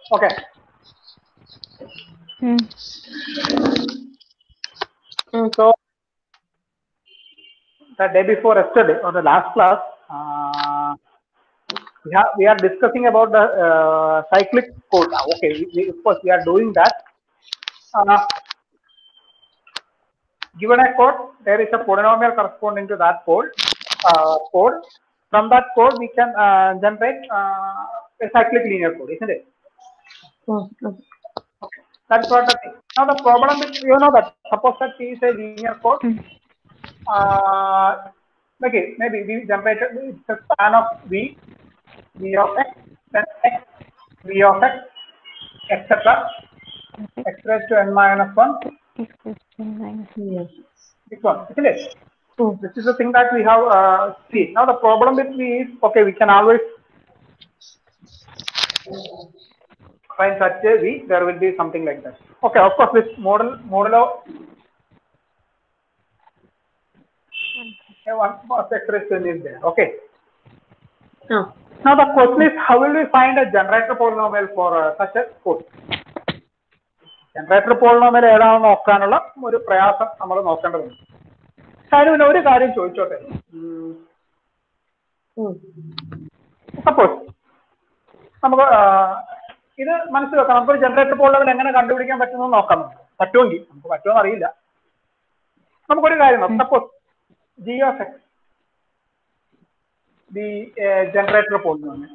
Okay. So the day before yesterday or the last class, we are discussing about the cyclic code. Okay, of course we are doing that. Given a code, there is a polynomial corresponding to that code. From that code, we can generate a cyclic linear code, isn't it? Okay. That's what the thing. Now the problem is, that suppose that P is a linear code. Okay, maybe we generated it's a span of V of x, then x, V of x, etc. X raised to n minus 1. Yes. This one, isn't it? This is the thing that we have seen. Now the problem with V is, okay, we can always find such a V, there will be something like that. Okay, of course, this modulo one plus x raised to n is there. Okay. Now the question is, how will we find a generator polynomial for such a code? Generator polynomial ഏതാണെന്ന് നോക്കാനുള്ള ഒരു പ്രയാസം നമ്മൾ നോക്കേണ്ടതുണ്ട്. അതിന് ഒരു കാര്യം ചോദിച്ചോട്ടെ. സപ്പോസ് നമുക്ക് ഇത് മനസ്സിൽ വെക്കാം, നമുക്കൊരു ജനറേറ്റർ പോളിനോമിയൽ എങ്ങനെ കണ്ടുപിടിക്കാൻ പറ്റുമെന്ന് നോക്കാം. പറ്റുമെങ്കിൽ, നമുക്ക് പറ്റുമെന്ന് അറിയില്ല. നമുക്കൊരു കാര്യം നോക്കാം. Suppose g of x the generator polynomial.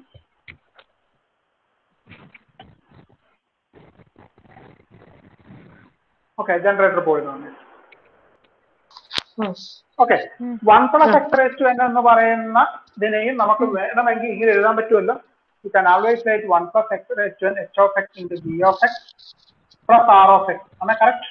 Okay, generator polynomial. Okay, 1 plus x raised to n എന്ന് പറയുന്ന ഇതിനെയും നമുക്ക് വേണമെങ്കിൽ ഇങ്ങനെ എഴുതാൻ പറ്റുമല്ലോ. You can always write 1 plus x raised to n h of x into g of x plus r of x. Am I correct?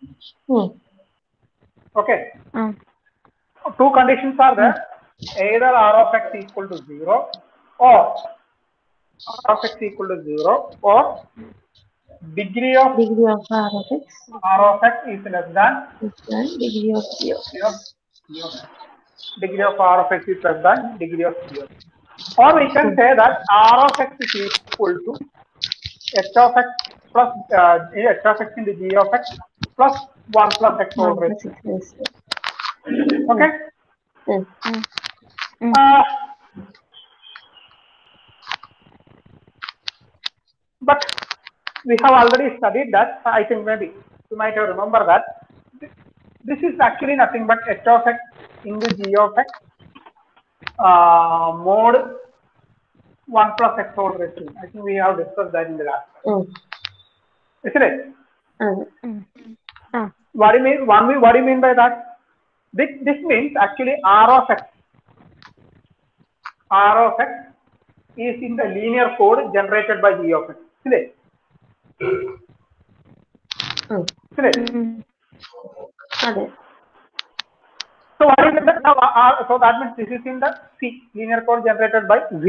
Okay. Two conditions are there. Either r of x equal to 0 or r of x equal to 0 or degree of r of x is less than degree of g of x. Degree of r of x is less than degree of g of x. Or we can say that r of x is equal to h of x plus h of x into g of x plus 1 plus x over x. Okay. But we have already studied that. I think maybe you might have remember that this is actually nothing but h of x into g of x mod 1 plus x over x. I think we have discussed that in the last class. Isn't it? What do you mean? What do you mean by that? This means actually r of x is in the linear code generated by g of x. Isn't it? Isn't it? So what is that? Now, so that means this is in the C linear code generated by g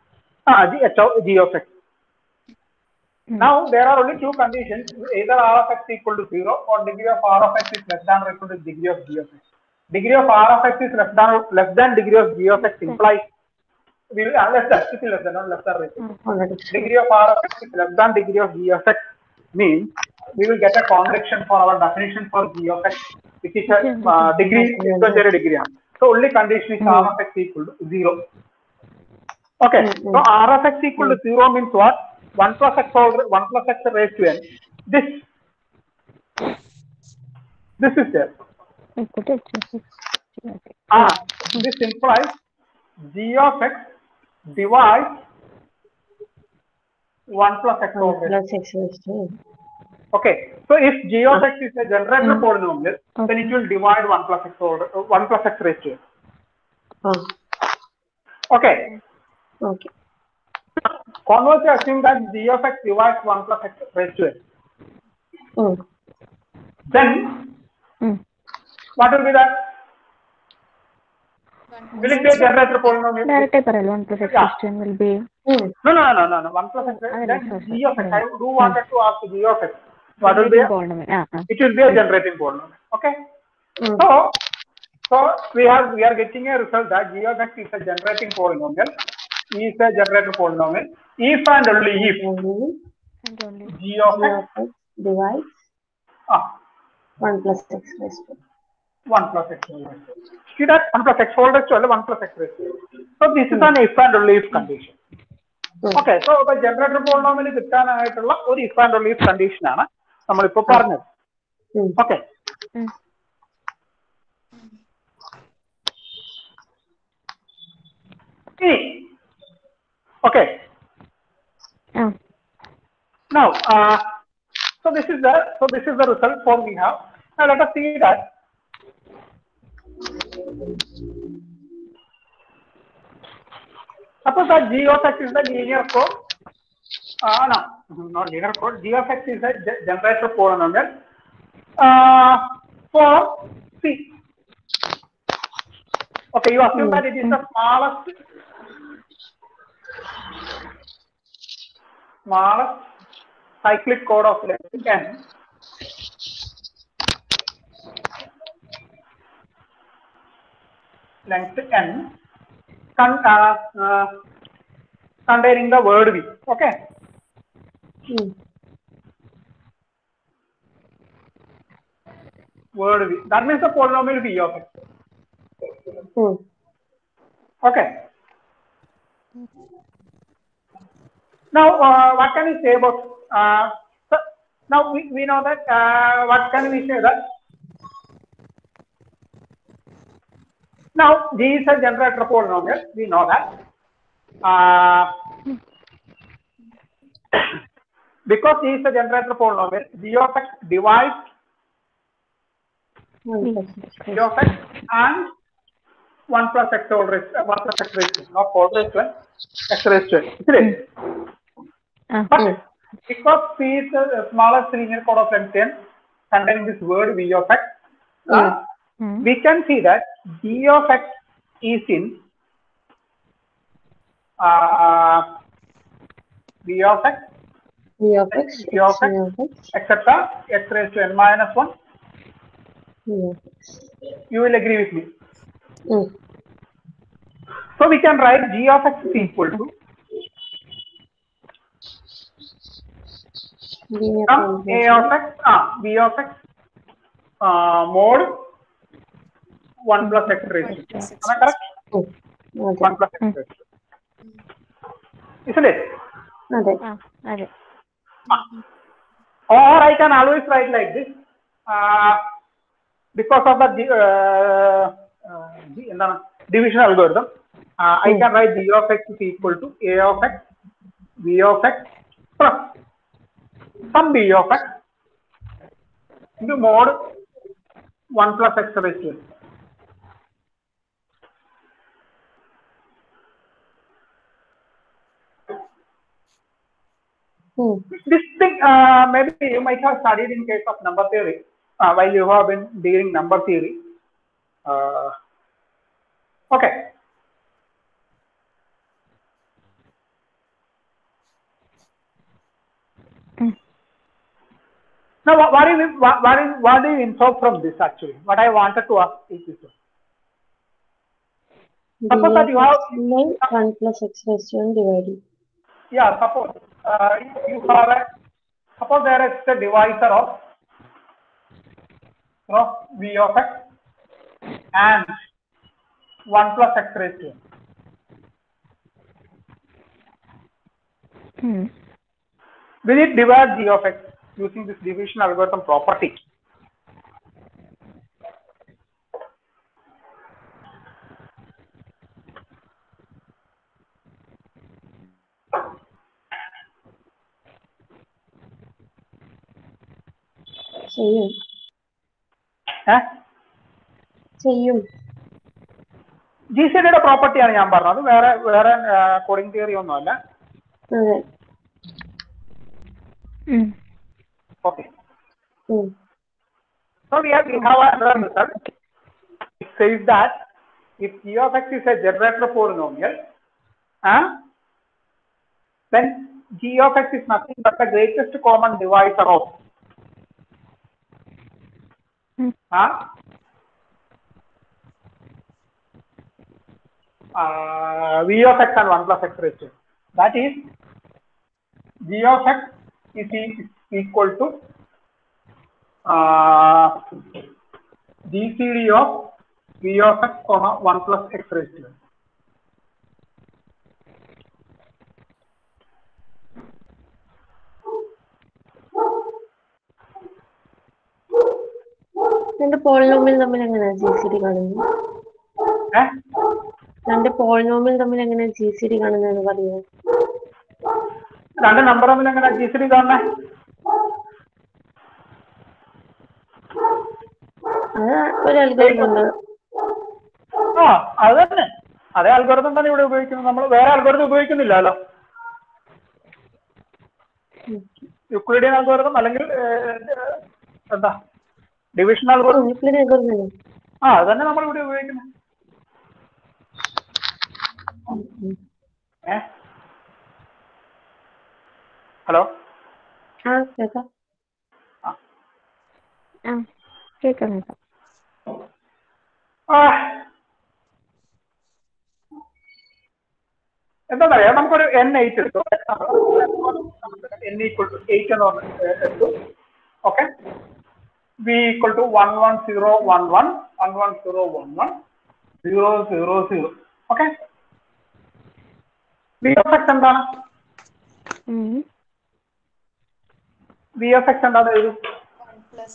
of x. Now there are only two conditions: either r of x equal to 0 or degree of r of x is less than or equal to degree of g of x. Degree of r of x is less than degree of g of x implies less than, not less than. Degree of r of x is less than degree of g of x means we will get a contradiction for our definition for g of x, which is a degree, degree. So only condition is r of x equal to 0. Okay, so r of x equal to 0 means what? 1 plus x raised to n. This is there. This implies g of x divides 1 plus x over x. Okay, so if g of x is a generator polynomial, then it will divide 1 plus x raised to n. Okay. Conversely, assume that g of x divides 1 plus x raised to n. Then what will be that? Will it be a generator polynomial? Directly parallel 1 plus x raised to n will be. No. 1 plus x. Then g of x. I do wanted to ask g of x. What will be? It will be a generating polynomial. Okay. So we are getting a result that g of x is a generating polynomial. If and only if And only G of G x of x divides 1 plus x raised to 1 plus x whole raised to. See that 1 plus x whole raised to 1 plus x raised to. So this is an if and only if condition. Okay, so the generator polynomial കിട്ടാനായിട്ടുള്ള ഒരു if and only if condition ആണ് നമ്മളിപ്പോൾ പറഞ്ഞത്. Okay. Okay. Now, so this is the result form we have. Now let us see that. Suppose that G of x is the linear code. No, not linear code. G of x is the generator polynomial for C. Okay, you assume that it is the smallest cyclic code of length n. Length n containing the word v. Okay. Word v. That means the polynomial v of x. Okay. Now, what can we say about? So now we know that. What can we say that? Now, G is a generator polynomial. We know that. Because G is a generator polynomial, G of x divides G of x and 1 plus x whole raised to 1 plus x raised to, not whole raised to x raised to. Isn't it? But because C is the smallest linear code of length n containing this word v of x, we can see that g of x is in v of x, etc. x raised to n minus 1. You will agree with me. So we can write g of x is equal to a of x, v of x mod 1 plus x raised to. Am I correct? 1 plus x raised to. Isn't it? Or I can always write like this. Because of the division algorithm, I can write g of x is equal to a of x, v of x plus some b of x into mod 1 plus x raised to n. This thing maybe you might have studied in case of number theory while you have been doing number theory. Okay. Now, what do you infer from this actually? What I wanted to ask is this one. Suppose that you have 1 plus x raised to n divided. Yeah, suppose you have suppose there is a divisor of v of x and 1 plus x raised to n. Will it divide g of x using this division algorithm property? GCD property ആണ് ഞാൻ പറഞ്ഞത് വേറെ coding theory ഒന്നുമല്ല. Okay. So we have another result. It says that if g of x is a generator polynomial, then g of x is nothing but the greatest common divisor of v of x and 1 plus x raised to n. That is, g of x is equal to GCD of V of x, 1 plus x raised to n. രണ്ട് polynomial തമ്മിൽ എങ്ങനെയാ GCD കാണുന്നത്? രണ്ട് polynomial തമ്മിൽ എങ്ങനെയാ GCD കാണുന്നതെന്ന് പറയുമോ? രണ്ട് നമ്പർ തമ്മിൽ എങ്ങനെയാ GCD കാണുന്നത്? അത് ഒരു അൽഗോരിതം ഉണ്ട്. അത് തന്നെ, അതേ അൽഗോരിതം തന്നെ ഇവിടെ ഉപയോഗിക്കുന്നത്. നമ്മൾ വേറെ അൽഗോരിതം ഉപയോഗിക്കുന്നില്ലല്ലോ. യൂക്ലിഡിയൻ അൽഗോരിതം അല്ലെങ്കിൽ എന്താ ഡിവിഷൻ അൽഗോരിതം. അത് തന്നെ നമ്മൾ ഇവിടെ ഉപയോഗിക്കുന്നത്. ഹലോ, കേൾക്കാം. എന്താ പറയാ, നമുക്കൊരു N8 എടുത്തു. N equal to 8 എന്ന് പറഞ്ഞ എടുത്തു. Okay, V equal to 1 1 0 1 1 1 1 0 1 1 0 0 0. Okay, V of x എന്താണ്? V of x എന്താണ് എഴുതും? 1 plus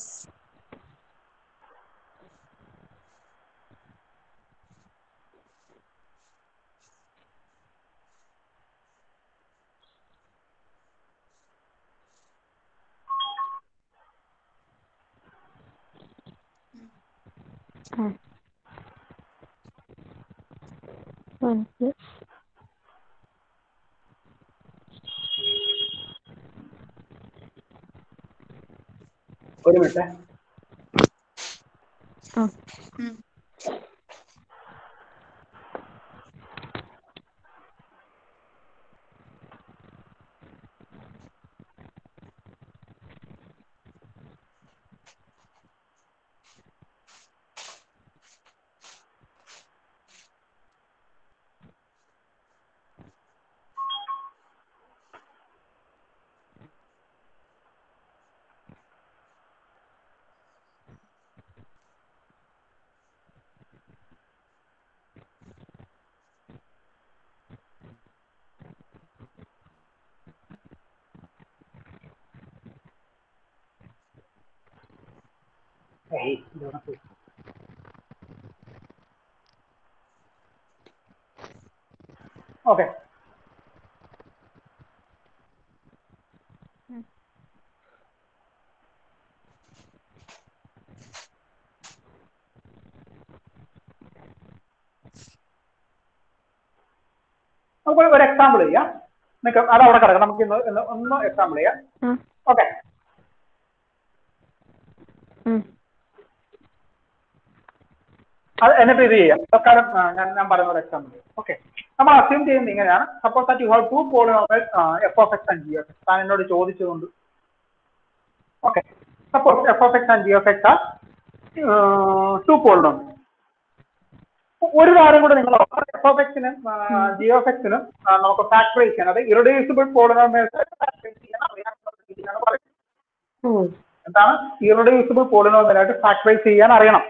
ഒരു മിനിറ്റ്. ഓക്കെ, നമുക്ക് ഒരു എക്സാമ്പിൾ ചെയ്യാം. അത് അവിടെ കിടക്കാം, നമുക്ക് ഒന്ന് എക്സാമ്പിൾ ചെയ്യാം. ഓക്കെ, അത് എന്നിട്ട് ഇത് ചെയ്യാം. തൽക്കാലം ഞാൻ പറയുന്ന ഒരു എക്സാമ്പിൾ. ഓക്കെ, നമ്മൾ അസ്യൂം ചെയ്യുന്നത് ഇങ്ങനെയാണ്. Suppose that you have two polynomial f of x and g of x. താൻ എന്നോട് ചോദിച്ചതുകൊണ്ട് okay, suppose f of x and g of x are two polynomial. ഒരു കാര്യം കൂടെ നിങ്ങൾ f of x നും g of x നും നമുക്ക് ഫാക്ടറൈസ് ചെയ്യാൻ, അത് ഇറഡ്യൂസിബിൾ പോളിനോമിയൽസ് ഫാക്ടറൈസ് ചെയ്യാൻ അറിയാൻ. എന്താണ് ഇറഡ്യൂസിബിൾ പോളിനോമിയൽ ആയിട്ട് ഫാക്ടറൈസ് ചെയ്യാൻ അറിയണം.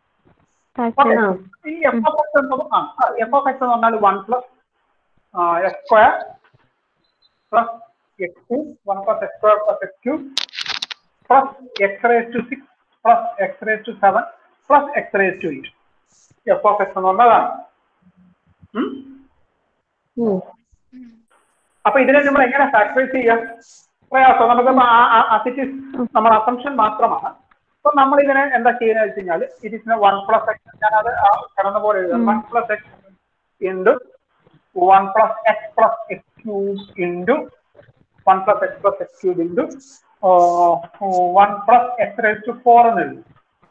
ഈ f of x എന്ന് പറഞ്ഞാൽ 1 plus x square plus x2 1 plus x square plus x3 plus x raised to 6 plus x raised to 7 plus x raised to 8. f of x എന്ന് പറഞ്ഞതാണ്. അപ്പൊ ഇതിനെ നമ്മൾ എങ്ങനെ ഫാക്ടറൈസ് ചെയ്യാം? പ്രയാസം. നമുക്ക് നമ്മുടെ അസംഷൻ മാത്രമാണ്. അപ്പൊ നമ്മൾ ഇതിനെ എന്താ ചെയ്യുന്നത് വെച്ച് കഴിഞ്ഞാൽ ഇറ്റ് ഇസ് 1 plus x, ഞാനത് കടന്ന പോലെ എഴുതാം. 1 plus x into 1 plus x plus x cube into 1 plus x plus x cube into 1 plus x raised to 4 എന്ന് എഴുതും.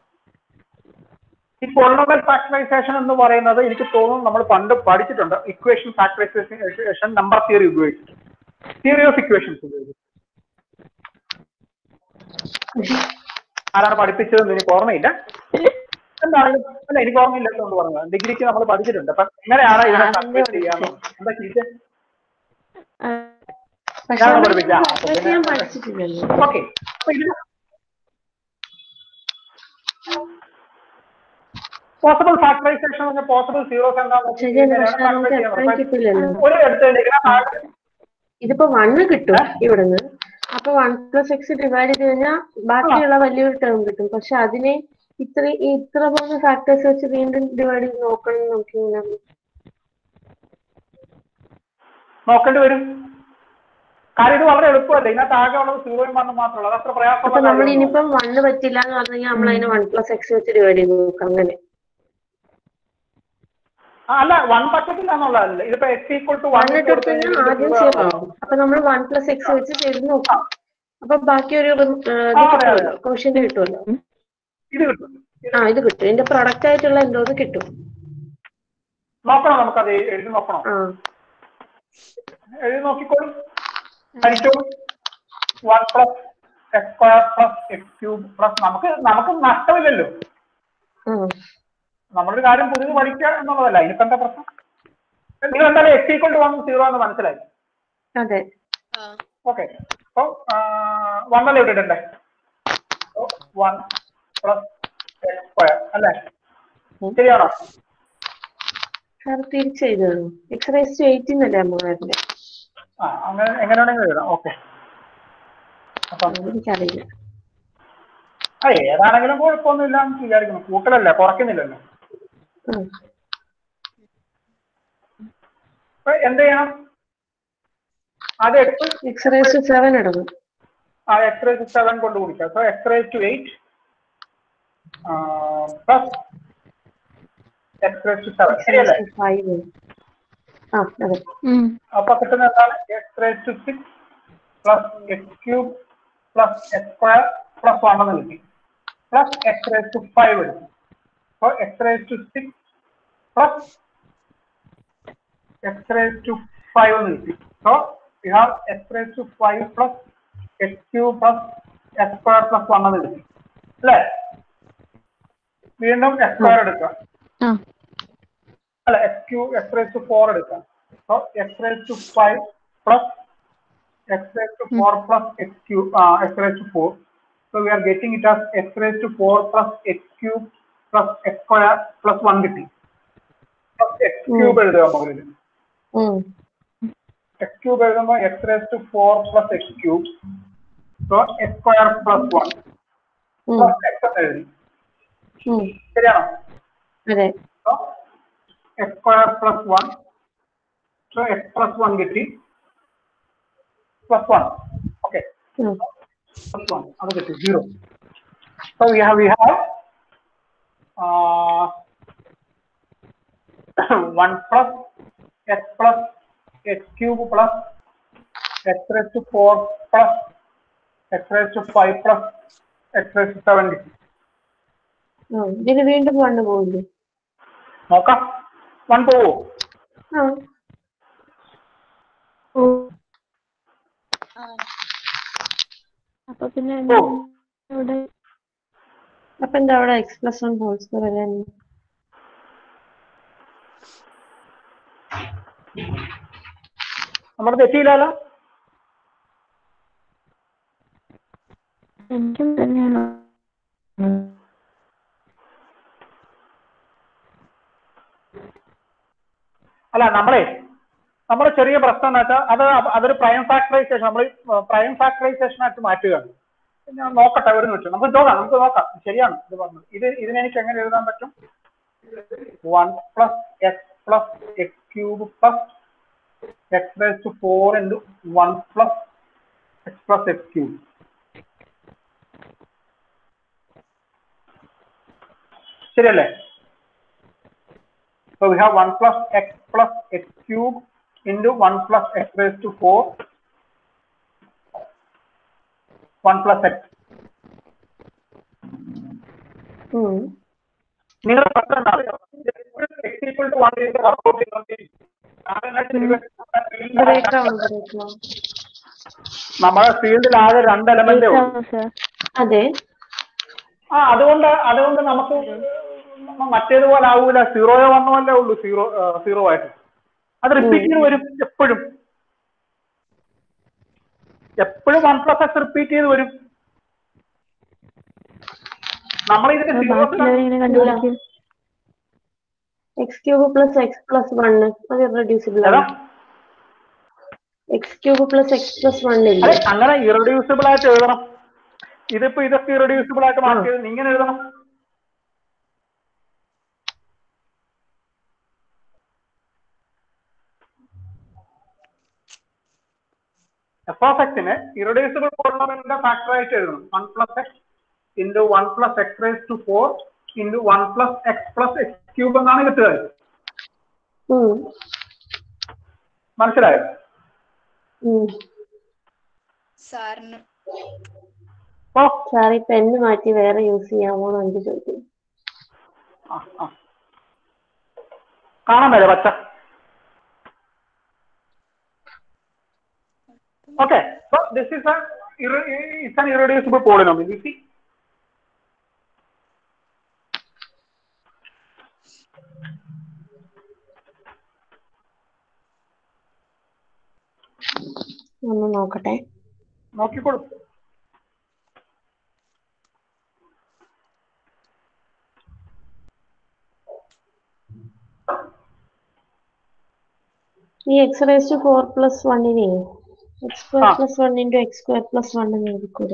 ഈ പോളിനോമിയൽ ഫാക്ടറൈസേഷൻ എന്ന് പറയുന്നത് എനിക്ക് തോന്നുന്നു നമ്മൾ പണ്ട് പഠിച്ചിട്ടുണ്ട്. ഇക്വേഷൻ ഫാക്ടറൈസേഷൻ നമ്പർ തിയറി ഉപയോഗിച്ചിട്ടുണ്ട്, തിയറി ഓഫ് ഇക്വേഷൻസ് ഉപയോഗിച്ചിട്ടുണ്ട്. ആരാണ് പഠിപ്പിച്ചതെന്ന് എനിക്ക് ഓർമ്മയില്ല. എന്താണെങ്കിലും അല്ല, എനിക്ക് ഓർമ്മയില്ലാത്തതുകൊണ്ട് പറഞ്ഞത്. ഡിഗ്രിക്ക് നമ്മൾ പഠിച്ചിട്ടുണ്ട്. അപ്പൊ എങ്ങനെയാണ് ഇതിനെ ഫാക്ടറൈസ് ചെയ്യാന്ന് എന്താ ചെയ്തത്? പക്ഷെ ഞാൻ അത് പഠിപ്പിക്കാം. അതൊക്കെ ഞാൻ പഠിച്ചിട്ടില്ലല്ലോ. Okay, possible factorisation possible zeros ശരിയാണ്, പക്ഷെ നമുക്ക് എപ്പോഴും കിട്ടില്ലല്ലോ. ഒരു ഇതിപ്പോ 1 കിട്ടും ഇവിടുന്ന്. അപ്പൊ 1+x ഡിവൈഡ് ചെയ്ത് കഴിഞ്ഞാൽ ബാക്കിയുള്ള വലിയൊരു ടേം കിട്ടും. പക്ഷെ അതിനെ ഇത്ര പോകുന്ന ഫാക്ടേഴ്സ് വെച്ച് വീണ്ടും ഡിവൈഡ് ചെയ്ത് നോക്കണം നോക്കേണ്ടി വരും. കാര്യം ഇത് വളരെ എളുപ്പമല്ല. ഇതിനകത്ത് ആകെ ഉള്ളത് 0 1 മാത്രമല്ല. അത് അത്ര പ്രയാസമുള്ള അപ്പൊ നമ്മൾ ഇനിയിപ്പം 1 പറ്റില്ല എന്ന് പറഞ്ഞു കഴിഞ്ഞാൽ നമ്മൾ അതിനെ 1+x വെച്ച് ഡിവൈഡ് ചെയ്ത് നോക്കാം. അങ്ങനെ അല്ല, 1 പറ്റത്തില്ല എന്നുള്ളതല്ല. ഇതിപ്പോ x = 1 ഇട്ട് കൊടുത്തു കഴിഞ്ഞാൽ ആദ്യം 0 ആവും. അപ്പൊ നമ്മൾ 1+x വെച്ച് ചെയ്ത് നോക്കാം. അപ്പൊ ബാക്കി ഒരു കിട്ടുമല്ലോ, കോഷ്യന്റ് കിട്ടുമല്ലോ. ഇത് കിട്ടും. ഇത് കിട്ടും. ഇതിന്റെ പ്രൊഡക്റ്റ് ആയിട്ടുള്ള എന്തോ കിട്ടും. നോക്കണം, നമുക്കത് എഴുതി നോക്കണം. എഴുതി നോക്കിക്കോളും. ഹരിച്ചോളും. 1+x² + x³ നമുക്ക് നഷ്ടമില്ലല്ലോ. നമ്മളൊരു കാര്യം പുതിയത് പഠിക്കുക എന്നുള്ളതല്ല. അതിനിപ്പോ എന്താ പ്രശ്നം? നിങ്ങൾ എന്തായാലും x = 1 0 എന്ന് മനസ്സിലായി. അതെ, ഓക്കെ. അപ്പൊ 1 അല്ലേ ഇട്ടിട്ടുണ്ടേ. 1+x² അല്ലേ? ശരിയാണോ? തിരിച്ചെഴുതാണോ? x⁻8 എന്നല്ലേ അമ്മ വരുന്നത്? അങ്ങനെ എങ്ങനെയാണെങ്കിൽ എഴുതാം. ഓക്കെ. അപ്പൊ എനിക്കറിയില്ല. ഏതാണെങ്കിലും കുഴപ്പമൊന്നുമില്ല എന്ന് വിചാരിക്കുന്നു. കൂട്ടലല്ലേ, കുറയ്ക്കുന്നില്ലല്ലോ. എന്ത് ചെയ്യണം? ആദ്യം x⁻7 ഇടണം. x⁻7 കൊണ്ട് ഗുണിക്കാം. സോ x⁻8 x⁻7 ശരിയല്ലേ? അപ്പൊ കിട്ടുന്ന എന്താണ്? x⁻6 + x³ + x² + 1 എന്ന് കിട്ടി. പ്ലസ് x⁻5 എടുക്കും. അപ്പൊ x⁻6 + x⁻5 എന്ന് കിട്ടി. So we have x⁻5 + x³ + x² + 1 എന്ന് കിട്ടി അല്ലേ? വീണ്ടും x² എടുക്കാം. അല്ല, x⁻4 എടുക്കാം. So x⁻5 + x⁻4 + x⁻4. So we are getting it as x⁻4 + x³ + x² + 1 കിട്ടി. x³ എഴുതുക മുകളിൽ. x³ എഴുതുമ്പോൾ x⁻4 + x³. So x² + 1 + x എഴുതി. ശരിയാണോ? So x² + 1. So x + 1 കിട്ടി. +1. Okay. +1. അത് കിട്ടി 0. So we have 1 + x + x³ + x⁻4 + x⁻5 + x⁻7 കിട്ടി. ഇതിന് വീണ്ടും 1 പോകില്ലേ? നോക്കാം. 1 പോവോ? അപ്പൊ പിന്നെ എന്താ അവിടെ x+1 ഹോൾ² വരാൻ? നമ്മുടെ തെറ്റിയില്ലല്ലോ. എനിക്കും തന്നെയാണ്. അല്ല, നമ്മുടെ ചെറിയ പ്രശ്നം എന്ന് വെച്ചാൽ അതൊരു പ്രൈം ഫാക്ടറൈസേഷൻ, നമ്മൾ പ്രൈം ഫാക്ടറൈസേഷൻ ആയിട്ട് മാറ്റുകയാണ്. ഞാൻ നോക്കട്ടെ ഒരു നിമിഷം. നമുക്ക് നോക്കാം. ശരിയാണ് ഇത് പറഞ്ഞത്. ഇതിനെനിക്ക് എങ്ങനെ എഴുതാൻ പറ്റും? 1 + x + x³ + x⁻4 × 1 + x + x³. ശരിയല്ലേ? So we have 1 + x + x³ × 1 + x⁻4 1 + x. നിങ്ങൾ നമ്മുടെ ഫീൽഡിൽ ആകെ 2 എലമെന്റേ ഉള്ളൂ. അതെ. അതുകൊണ്ട് നമുക്ക് മറ്റേതുപോലെ ആവൂല. 0 1 അല്ലേ ഉള്ളൂ. 0 ആയിട്ട് അത് റിപ്പീറ്റിംഗ് വരും എപ്പോഴും. എപ്പോഴും 1 + x റിപ്പീറ്റ് ചെയ്ത് വരും. നമ്മൾ ഇതിന്റെ x³ + x + 1 അത് ഇറെഡ്യൂസിബിൾ ആണ്. x³ + x + 1 ഇല്ലേ? അങ്ങനെ ഇറെഡ്യൂസിബിൾ ആയിട്ട് എഴുതണം. ഇതിപ്പോ ഇതൊക്കെ ഇറെഡ്യൂസിബിൾ ആയിട്ട് മാർക്ക് ചെയ്ത് ഇങ്ങനെ എഴുതണം. f(x)നെ ഇറെഡ്യൂസിബിൾ പോളിനോമിയലിന്റെ ഫാക്ടർ ആയിട്ട് എഴുതണം. 1 + x × 1 + x⁴ × 1 + x + x³ എന്നാണ് കിട്ടുക. മനസ്സിലായോ? സാർ ഈ പെന്ന് മാറ്റി വേറെ യൂസ് ചെയ്യാമോ എന്ന് എനിക്ക് ചോദിക്കുന്നു. കാണാൻ വരെ പച്ച. Okay, so this is it's an irreducible polynomial. You see? ഒന്ന് നോക്കട്ടെ. നോക്കിക്കോളൂ. ഈ x⁴ + 1 x² + 1 × x² + 1 എന്ന് എഴുതിക്കൂടെ?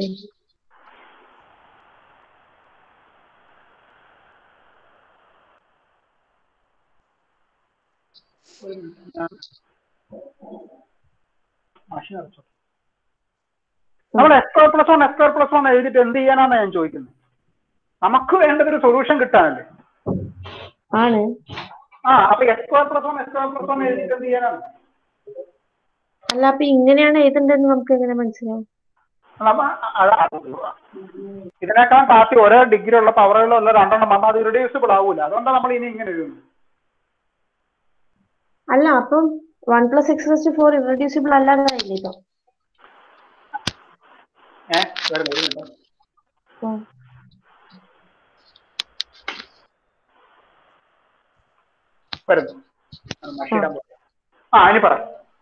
നമ്മൾ x² + 1 എഴുതിട്ട് എന്ത് ചെയ്യാനാണ് ഞാൻ ചോദിക്കുന്നത്? നമുക്ക് വേണ്ടത് ഒരു സൊല്യൂഷൻ കിട്ടാനല്ലേ? ആണ്. അപ്പൊ x² + 1 എഴുതിട്ട് എന്ത് ചെയ്യാനാണ്? അല്ല, അപ്പൊ ഇങ്ങനെയാണ് എഴുതേണ്ടതെന്ന് നമുക്ക് എങ്ങനെ മനസ്സിലാവും? ഇതിനേക്കാൾ താത്തി ഓരോ ഡിഗ്രി ഉള്ള പവറുകളുള്ള രണ്ടെണ്ണം വന്നാൽ അത് ഇറെഡ്യൂസിബിൾ ആവൂല. അതുകൊണ്ടാണ് നമ്മൾ ഇനി ഇങ്ങനെ എഴുതുന്നത്. അല്ല, അപ്പം 1 + x⁴ ഇറെഡ്യൂസിബിൾ അല്ലാതായില്ലേ ഇപ്പൊ? ഇനി പറ.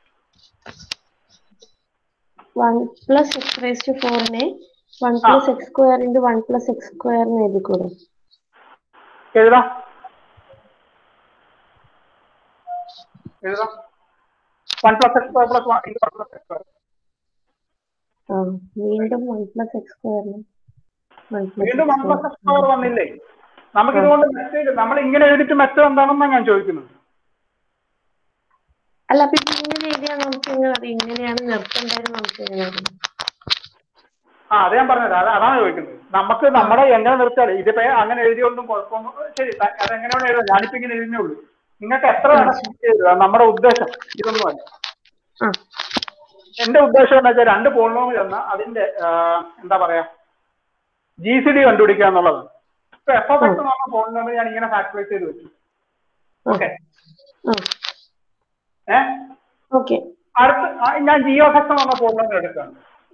1 + x⁴നെ 1 + x² × 1 + x² എന്ന് എഴുതിക്കൂടെ? എഴുതാം. 1 + x² + 1 × 1 + x². വീണ്ടും 1 + x². വീണ്ടും 1 + x² വന്നില്ലേ? നമുക്ക് ഇതുകൊണ്ട് മെത്തേഡ് നമ്മൾ ഇങ്ങനെ എഴുതിട്ട് മെത്തേഡ് എന്താണെന്നാണ് ഞാൻ ചോദിക്കുന്നത്. അല്ല, അപ്പൊ ഇങ്ങനെ എഴുതിയാൽ നമുക്ക് എങ്ങനെ അറിയാം ഇങ്ങനെയാണ് നിർത്തേണ്ടത്? നമുക്ക് എങ്ങനെ അറിയാം? അത് ഞാൻ പറഞ്ഞത്. അതാണ് ചോദിക്കുന്നത്. നമുക്ക് നമ്മുടെ എങ്ങനെ നിർത്തിയാൽ ഇതിപ്പോ അങ്ങനെ എഴുതിയൊന്നും കുഴപ്പമൊന്നും ശരി അതെങ്ങനെയാണ് എഴുതാം. ഞാനിപ്പോ ഇങ്ങനെ എഴുതുന്നേ ഉള്ളൂ. നിങ്ങൾക്ക് എത്ര എഴുതുക? നമ്മുടെ ഉദ്ദേശം ഇതൊന്നുമല്ല. എന്റെ ഉദ്ദേശം എന്താ വെച്ചാൽ 2 പോളിനോമിയൽ എന്ന അതിന്റെ എന്താ പറയാ GCD കണ്ടുപിടിക്കുക എന്നുള്ളതാണ്. ഇപ്പൊ f(x) എന്ന് പറഞ്ഞ പോളിനോമിയൽ ഞാൻ ഇങ്ങനെ ഫാക്ടറൈസ് ചെയ്ത് വെച്ചു. അടുത്ത് ഞാൻ g(x) എന്ന് പറഞ്ഞ പോളിനോമിയൽ എടുക്കുകയാണ്.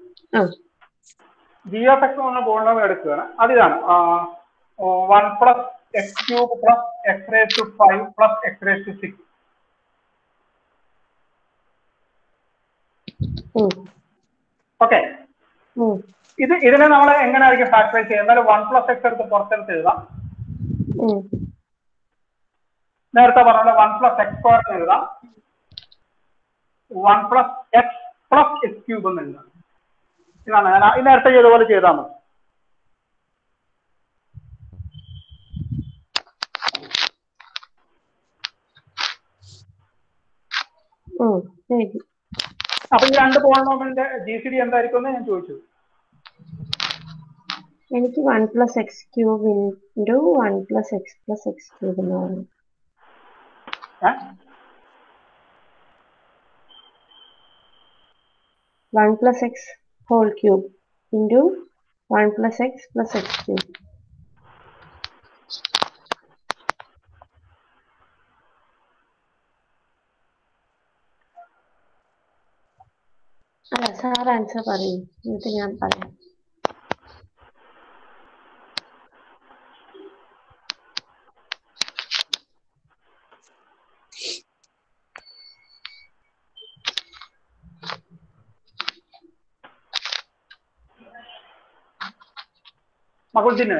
g(x) എന്ന് പറഞ്ഞ പോളിനോമിയൽ എടുക്കുകയാണ്. അതിതാണ് 1 + x³ + x⁵ + x⁶. ഓക്കെ, ഇതിനെ നമ്മൾ എങ്ങനെയായിരിക്കും ഫാക്ടറൈസ് ചെയ്യുക? എന്നാലും 1 + x എടുത്ത് പുറത്തെടുത്ത് എഴുതാം. നേരത്തെ പറഞ്ഞ 1 + x² എഴുതാം. 1 + x + x³ എന്ന് എഴുതാം. ഇതാണ് ഞാൻ നേരത്തെ ചെയ്തപോലെ ചെയ്താൽ മതി. അപ്പൊ ഈ 2 പോളിനോമിയലിന്റെ GCD എന്തായിരിക്കും എന്ന് ഞാൻ ചോദിച്ചു. എനിക്ക് 1 + x³ × 1 + x + x³ എന്ന് പറഞ്ഞു. 1 + x³ × 1 + x + x³. അല്ല, സാർ ആൻസർ പറയൂ, എന്നിട്ട് ഞാൻ പറയാം. മകുൾജിന്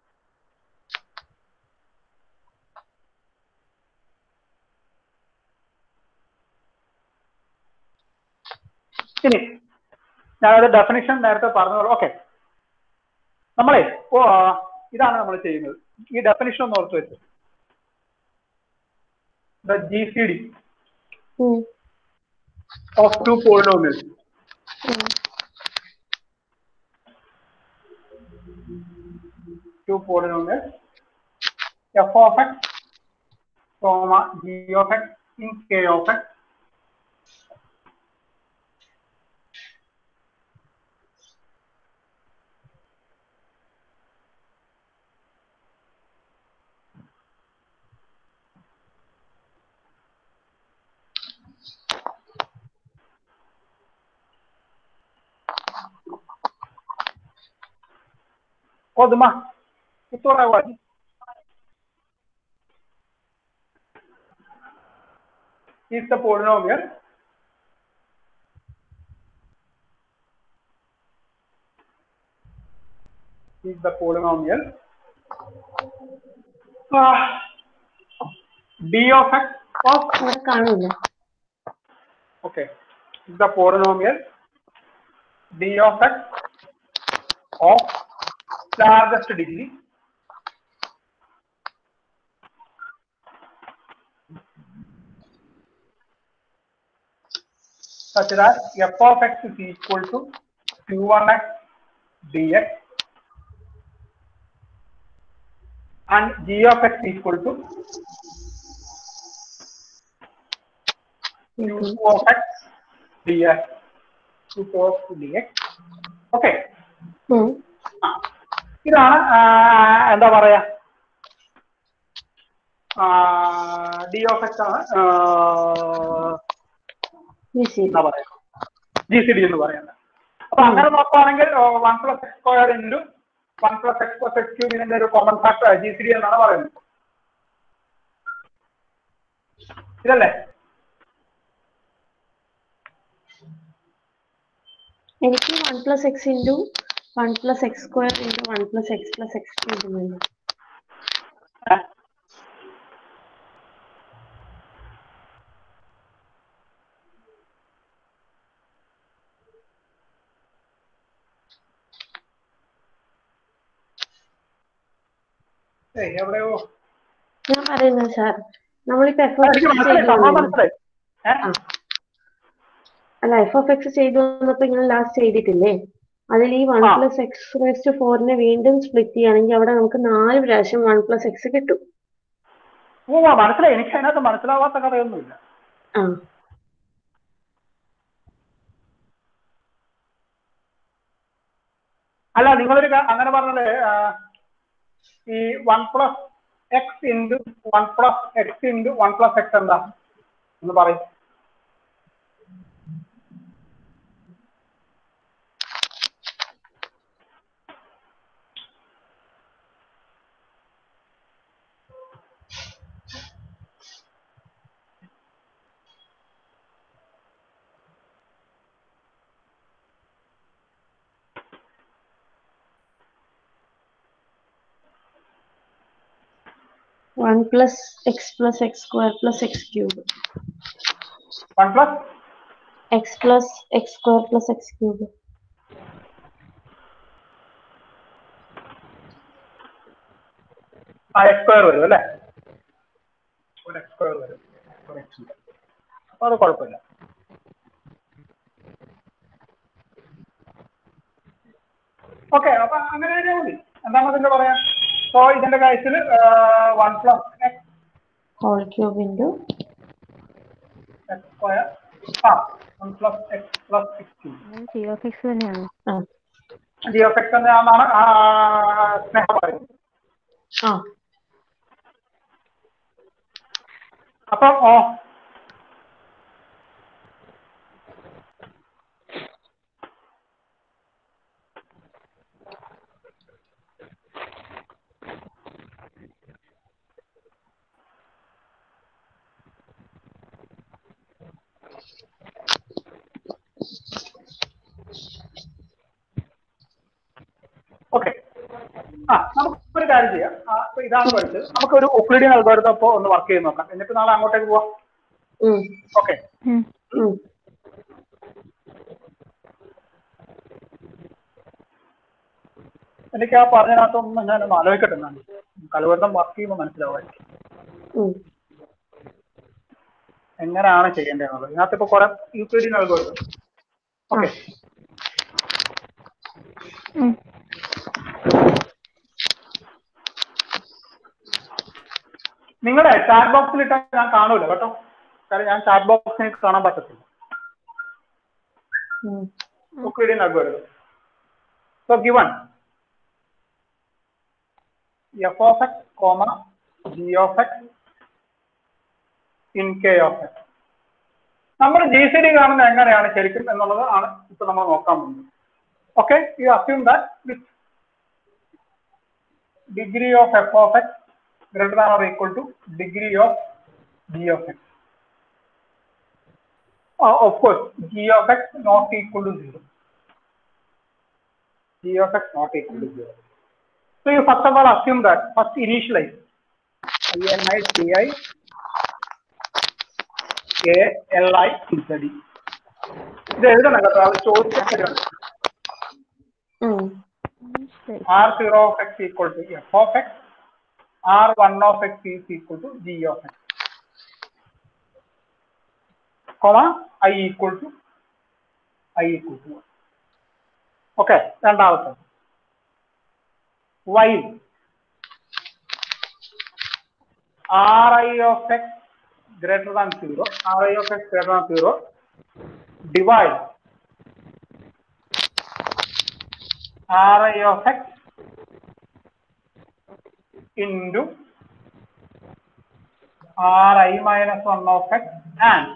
ഇനി ഞാനത് ഡെഫിനിഷൻ നേരത്തെ പറഞ്ഞോളൂ. ഓക്കെ, നമ്മളെ ഇതാണ് നമ്മൾ ചെയ്യുന്നത്. ഈ ഡെഫിനിഷൻ ഒന്ന് ഓർത്ത് വെച്ചു. The GCD of two polynomials f of x comma g of x in k of x Kodma, ito rawan. Is the polynomial d of x of okay, is the polynomial d of x of largest degree such that f of x is equal to q1x dx and g of x equal to q2 of x dx. Okay. ഇതാണ് എന്താ പറയാ D of X ആണ് എന്താ പറയാ GCD എന്ന് പറയുന്നത്. അപ്പൊ അങ്ങനെ നോക്കുകയാണെങ്കിൽ 1 + x² ഇൻറ്റു 1 + x + x³ ഇതിന്റെ ഒരു കോമൺ ഫാക്ടർ GCD എന്നാണ് പറയുന്നത്. ഇതല്ലേ? എനിക്ക് 1 + x into 1 + x² into 1 + x + x³ ഉണ്ട്. എവിടെയോ ഞാൻ പറയുന്നത് സാർ, നമ്മളിപ്പോ f of x ചെയ്തു വന്നപ്പോ ഇങ്ങനെ ലാസ്റ്റ് ചെയ്തിട്ടില്ലേ, അതിൽ ഈ 1 + x⁴ വീണ്ടും സ്പ്ലിറ്റ് ചെയ്യുകയാണെങ്കിൽ അവിടെ നമുക്ക് 4 പ്രാവശ്യം 1 + x കിട്ടും. മനസ്സിലായി. എനിക്ക് അതിനകത്ത് മനസ്സിലാവാത്ത കഥയൊന്നുമില്ല. അല്ല, നിങ്ങളൊരു അങ്ങനെ പറഞ്ഞത് ഈ 1 + x into 1 + x into 1 + x എന്താ എന്ന് പറയും. One plus x + x² + x³. 1 + x + x² + x³. x² വരും അല്ലേ? ഒരു x² വരും. അപ്പൊ അത് കുഴപ്പമില്ല. ഓക്കെ, അപ്പൊ അങ്ങനെ തന്നെ മതി. എന്താണ് അതിന്റെ പറയാ? സോ ഇതിന്റെ കാര്യത്തിൽ 1 + x whole³ into x² 1 + x + x³ g of x തന്നെയാണ്. g of x തന്നെയാണെന്നാണ് സ്നേഹ പറയുന്നത്. അപ്പം ഓക്കെ, നമുക്കൊരു കാര്യം ചെയ്യാം. ഇതാണ് പഠിച്ചത്. നമുക്കൊരു ഒക്ലിഡിയൻ അൽഗോരിതം ഇപ്പോൾ ഒന്ന് വർക്ക് ചെയ്ത് നോക്കാം. എന്നിട്ട് നാളെ അങ്ങോട്ടേക്ക് പോവാം. ഓക്കെ. എനിക്ക് ആ പറഞ്ഞതിനകത്തൊന്നും ഞാനൊന്ന് ആലോചിക്കട്ടെ. അൽഗോരിതം വർക്ക് ചെയ്യുമ്പോൾ മനസ്സിലാവുമായിരിക്കും എങ്ങനെയാണ് ചെയ്യേണ്ടതെന്നുള്ളത്. ഇതിനകത്ത് ഇപ്പൊ കുറെ യൂക്ലിഡിയൻ അൽഗോരിതം. ഓക്കെ. നിങ്ങളുടെ ചാറ്റ് ബോക്സിൽ ഇട്ടാൽ ഞാൻ കാണൂല കേട്ടോ. കാരണം ഞാൻ ചാറ്റ് ബോക്സ് എനിക്ക് കാണാൻ പറ്റത്തില്ല. Euclidean algorithm. So given f of x, g of x in k of x. നമ്മൾ GCD കാണുന്നത് എങ്ങനെയാണ് ശരിക്കും എന്നുള്ളത് ആണ് ഇപ്പൊ നമ്മൾ നോക്കാൻ പോകുന്നത്. Okay. You assume that with degree of f of x greater than or equal to degree of g of x. Of course, g of x not equal to 0. G of x not equal to 0. So you first of all assume that, first initialize INI TI A Li Z D. ഇത് എഴുതണം കേട്ടോ. അത് ചോദിച്ചാൽ R0 of x equal to f of x, R1 of x is equal to g of x, comma I equal to 1. Okay, രണ്ടാമത്തെ while Ri of x greater than 0, Ri of x greater than 0, divide Ri of x into Ri minus 1 of x and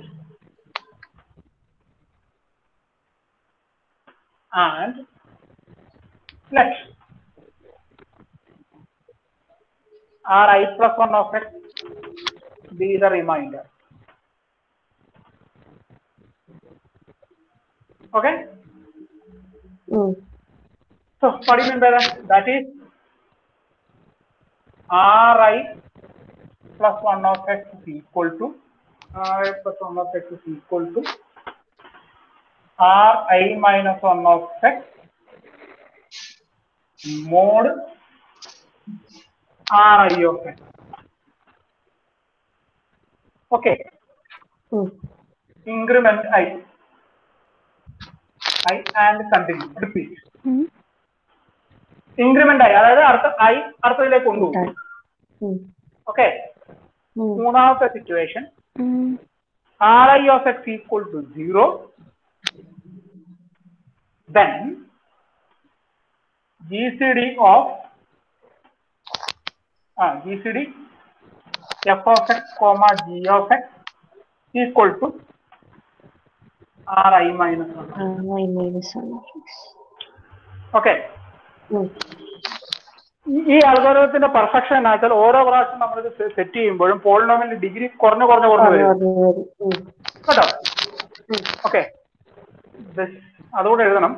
let Ri plus 1 of x be the remainder. Okay? So what do you mean by that? That is Ri plus 1 of x is equal to Ri plus 1 of x is equal to Ri minus 1 of x mod Ri of x. Okay. Increment I and continue. Repeat. Increment I. അതായത് I അർത്ഥത്തിലേക്ക് കൊണ്ടുപോകും. Okay. മൂന്നാമത്തെ situation Ri of x equal to 0. Then GCD of f of x comma g of x equal to Ri minus 1. Okay. ഈ അൽഗോരിതത്തിന്റെ perfection എന്ന് വെച്ചാൽ ഓരോ പ്രാവശ്യം നമ്മളിത് സെറ്റ് ചെയ്യുമ്പോഴും പോളിനോമിയലിന്റെ ഡിഗ്രി കുറഞ്ഞു വരും കേട്ടോ. ഓക്കെ. അതുകൂടെ എഴുതണം.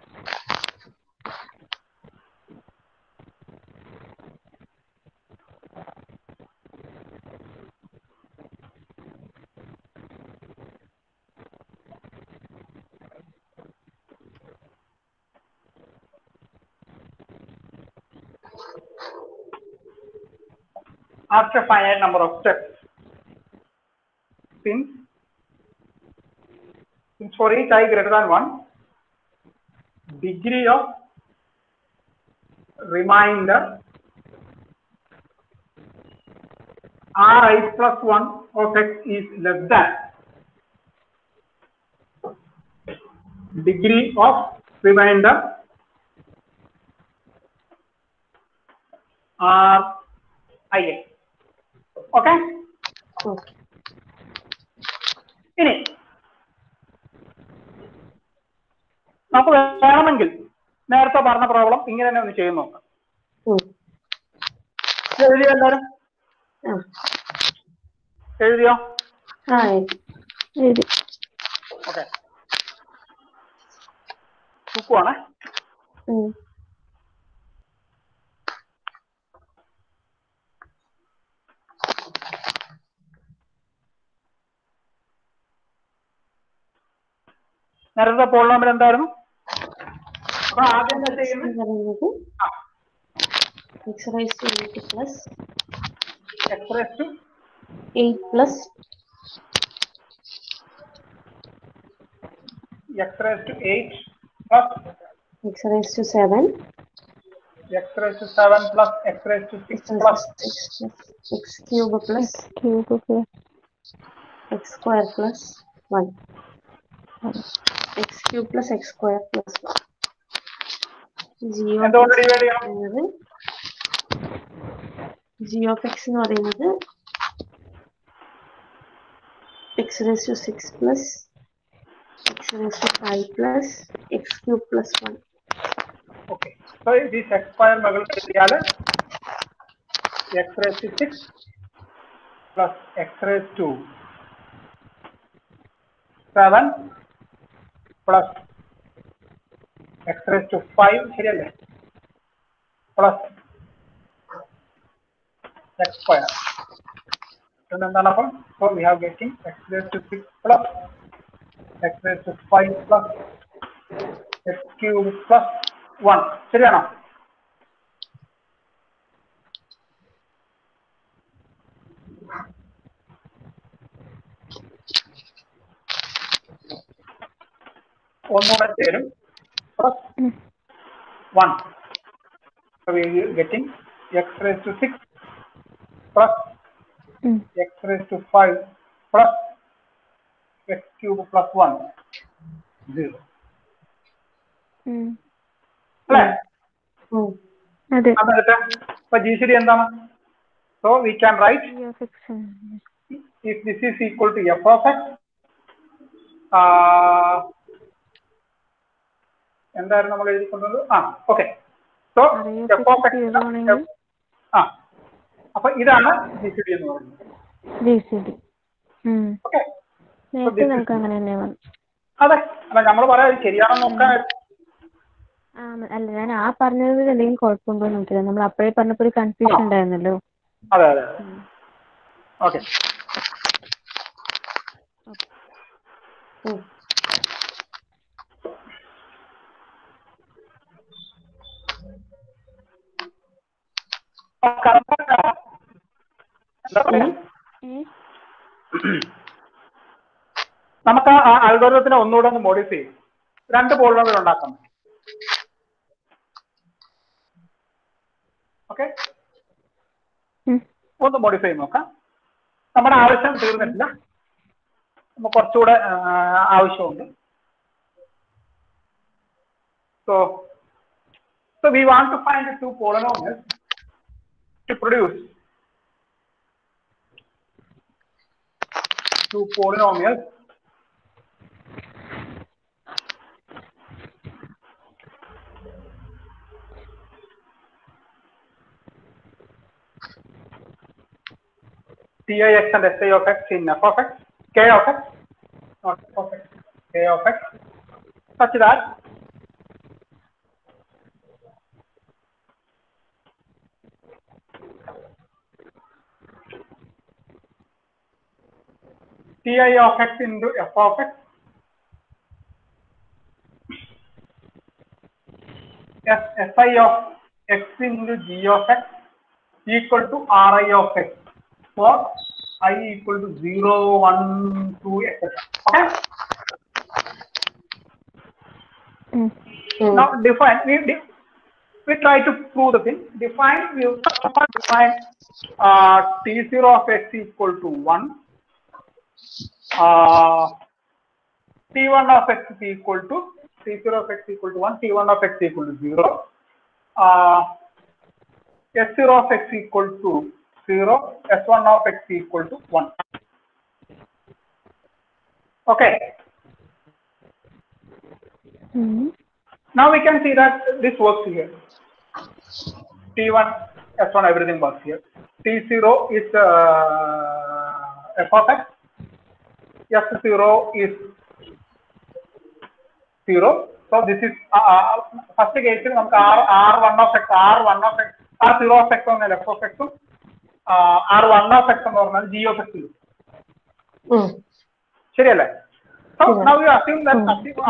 After finite number of steps, since for each I greater than 1, degree of remainder Ri plus 1 of x is less than degree of remainder Ri. Okay? ഇനി നമുക്ക് വേണമെങ്കിൽ നേരത്തെ പറഞ്ഞ പ്രോബ്ലം ഇങ്ങനെ തന്നെ ഒന്ന് ചെയ്ത് നോക്കാം. എഴുതിയോ എല്ലാരും? എഴുതിയോ? ഓക്കെ. നോക്കുവാണേ. നേരത്തെ പോളിനോമിയൽ എന്തായിരുന്നു? അപ്പൊ ആദ്യം എന്താ ചെയ്യുന്നത്? x raised to 8 plus x raised to 8 plus x raised to 8 plus x raised to 7 x raised to 7 plus x raised to 6 plus x cube plus x square plus 1 x cube plus x square plus 1 g of എന്തുകൊണ്ട് x divide ചെയ്യണം? g of x എന്ന് പറയുന്നത് x raised to 6 plus x raised to 5 plus x cube plus 1. Okay. So this x square മുകളിൽ എത്തിയാൽ x raised to 6 plus x raised to 7 plus x raised to 5 ശരിയല്ലേ? plus x square. എന്താണ് അപ്പം? So we have getting x raised to 6 plus x raised to 5 plus x cube plus 1 ശരിയാണോ? ഒന്നുകൂടെ ചേരും plus 1. So we are getting x raised to 6 plus x raised to 5 plus x cube plus 1 0. അല്ലേ? അതെടുത്ത് ഇപ്പൊ GCD എന്താണ്? So we can write if this is equal to f of x എന്തായിരുന്നു നമ്മൾ എഴുതിക്കൊണ്ടത്? Okay. So f of x അപ്പൊ ഇതാണ് GCD എന്ന് പറയുന്നത്. ഓക്കെ. അതെ അല്ല നമ്മൾ പറയാം ശരിയാണെന്ന് നോക്കാൻ. അല്ല ഞാൻ ആ പറഞ്ഞത് എന്തെങ്കിലും കുഴപ്പമുണ്ടോ എന്ന് നോക്കില്ല. നമ്മൾ അപ്പോഴേ പറഞ്ഞപ്പോ ഒരു കൺഫ്യൂഷൻ ഉണ്ടായിരുന്നല്ലോ. അതെ അതെ ഓക്കെ. നമുക്ക് ആ അൽഗോരിതത്തിനെ ഒന്നുകൂടെ ഒന്ന് മോഡിഫൈ ചെയ്യും. 2 പോളിനോമിയൽ ഉണ്ടാക്കാം. ഓക്കെ, ഒന്ന് മോഡിഫൈ ചെയ്ത് നോക്കാം. നമ്മുടെ ആവശ്യം തീർന്നിട്ടില്ല, നമുക്ക് കുറച്ചുകൂടെ ആവശ്യമുണ്ട്. So we want to find the 2 polynomials to produce 2 polynomials Tix and Si of x in f of x, k of x, not f of x, k of x, such that Ti of x into f of x Si of x into g of x equal to Ri of x for I equal to 0, 1, 2, etc. Okay. Now define. We try to prove the thing. Define. We define T0 of x equal to 1. T1 of x is equal to T0 of x equal to 1. T1 of x equal to 0. S0 of x equal to 0, S1 of x equal to 1. Okay. Now we can see that this works here. T1, S1, everything works here. T0 is f of x. S0 is 0. So this is first case നമുക്ക് R1 of x, R1 of x, R0 of x on f of x. R1 of x എന്ന് പറഞ്ഞാൽ g of x ശരിയല്ലേ? So now you assume that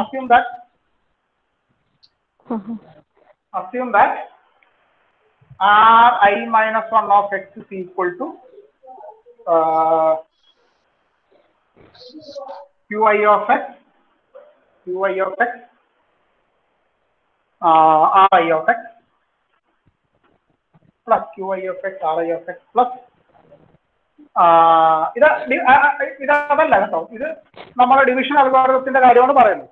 Ri minus 1 of x is equal to Qi of x, Ri of x plus Qi of x, Ri of x plus ഇതല്ല കേട്ടോ, ഇത് നമ്മുടെ division അൽഗോരിതത്തിന്റെ കാര്യമാണ് പറയുന്നത്.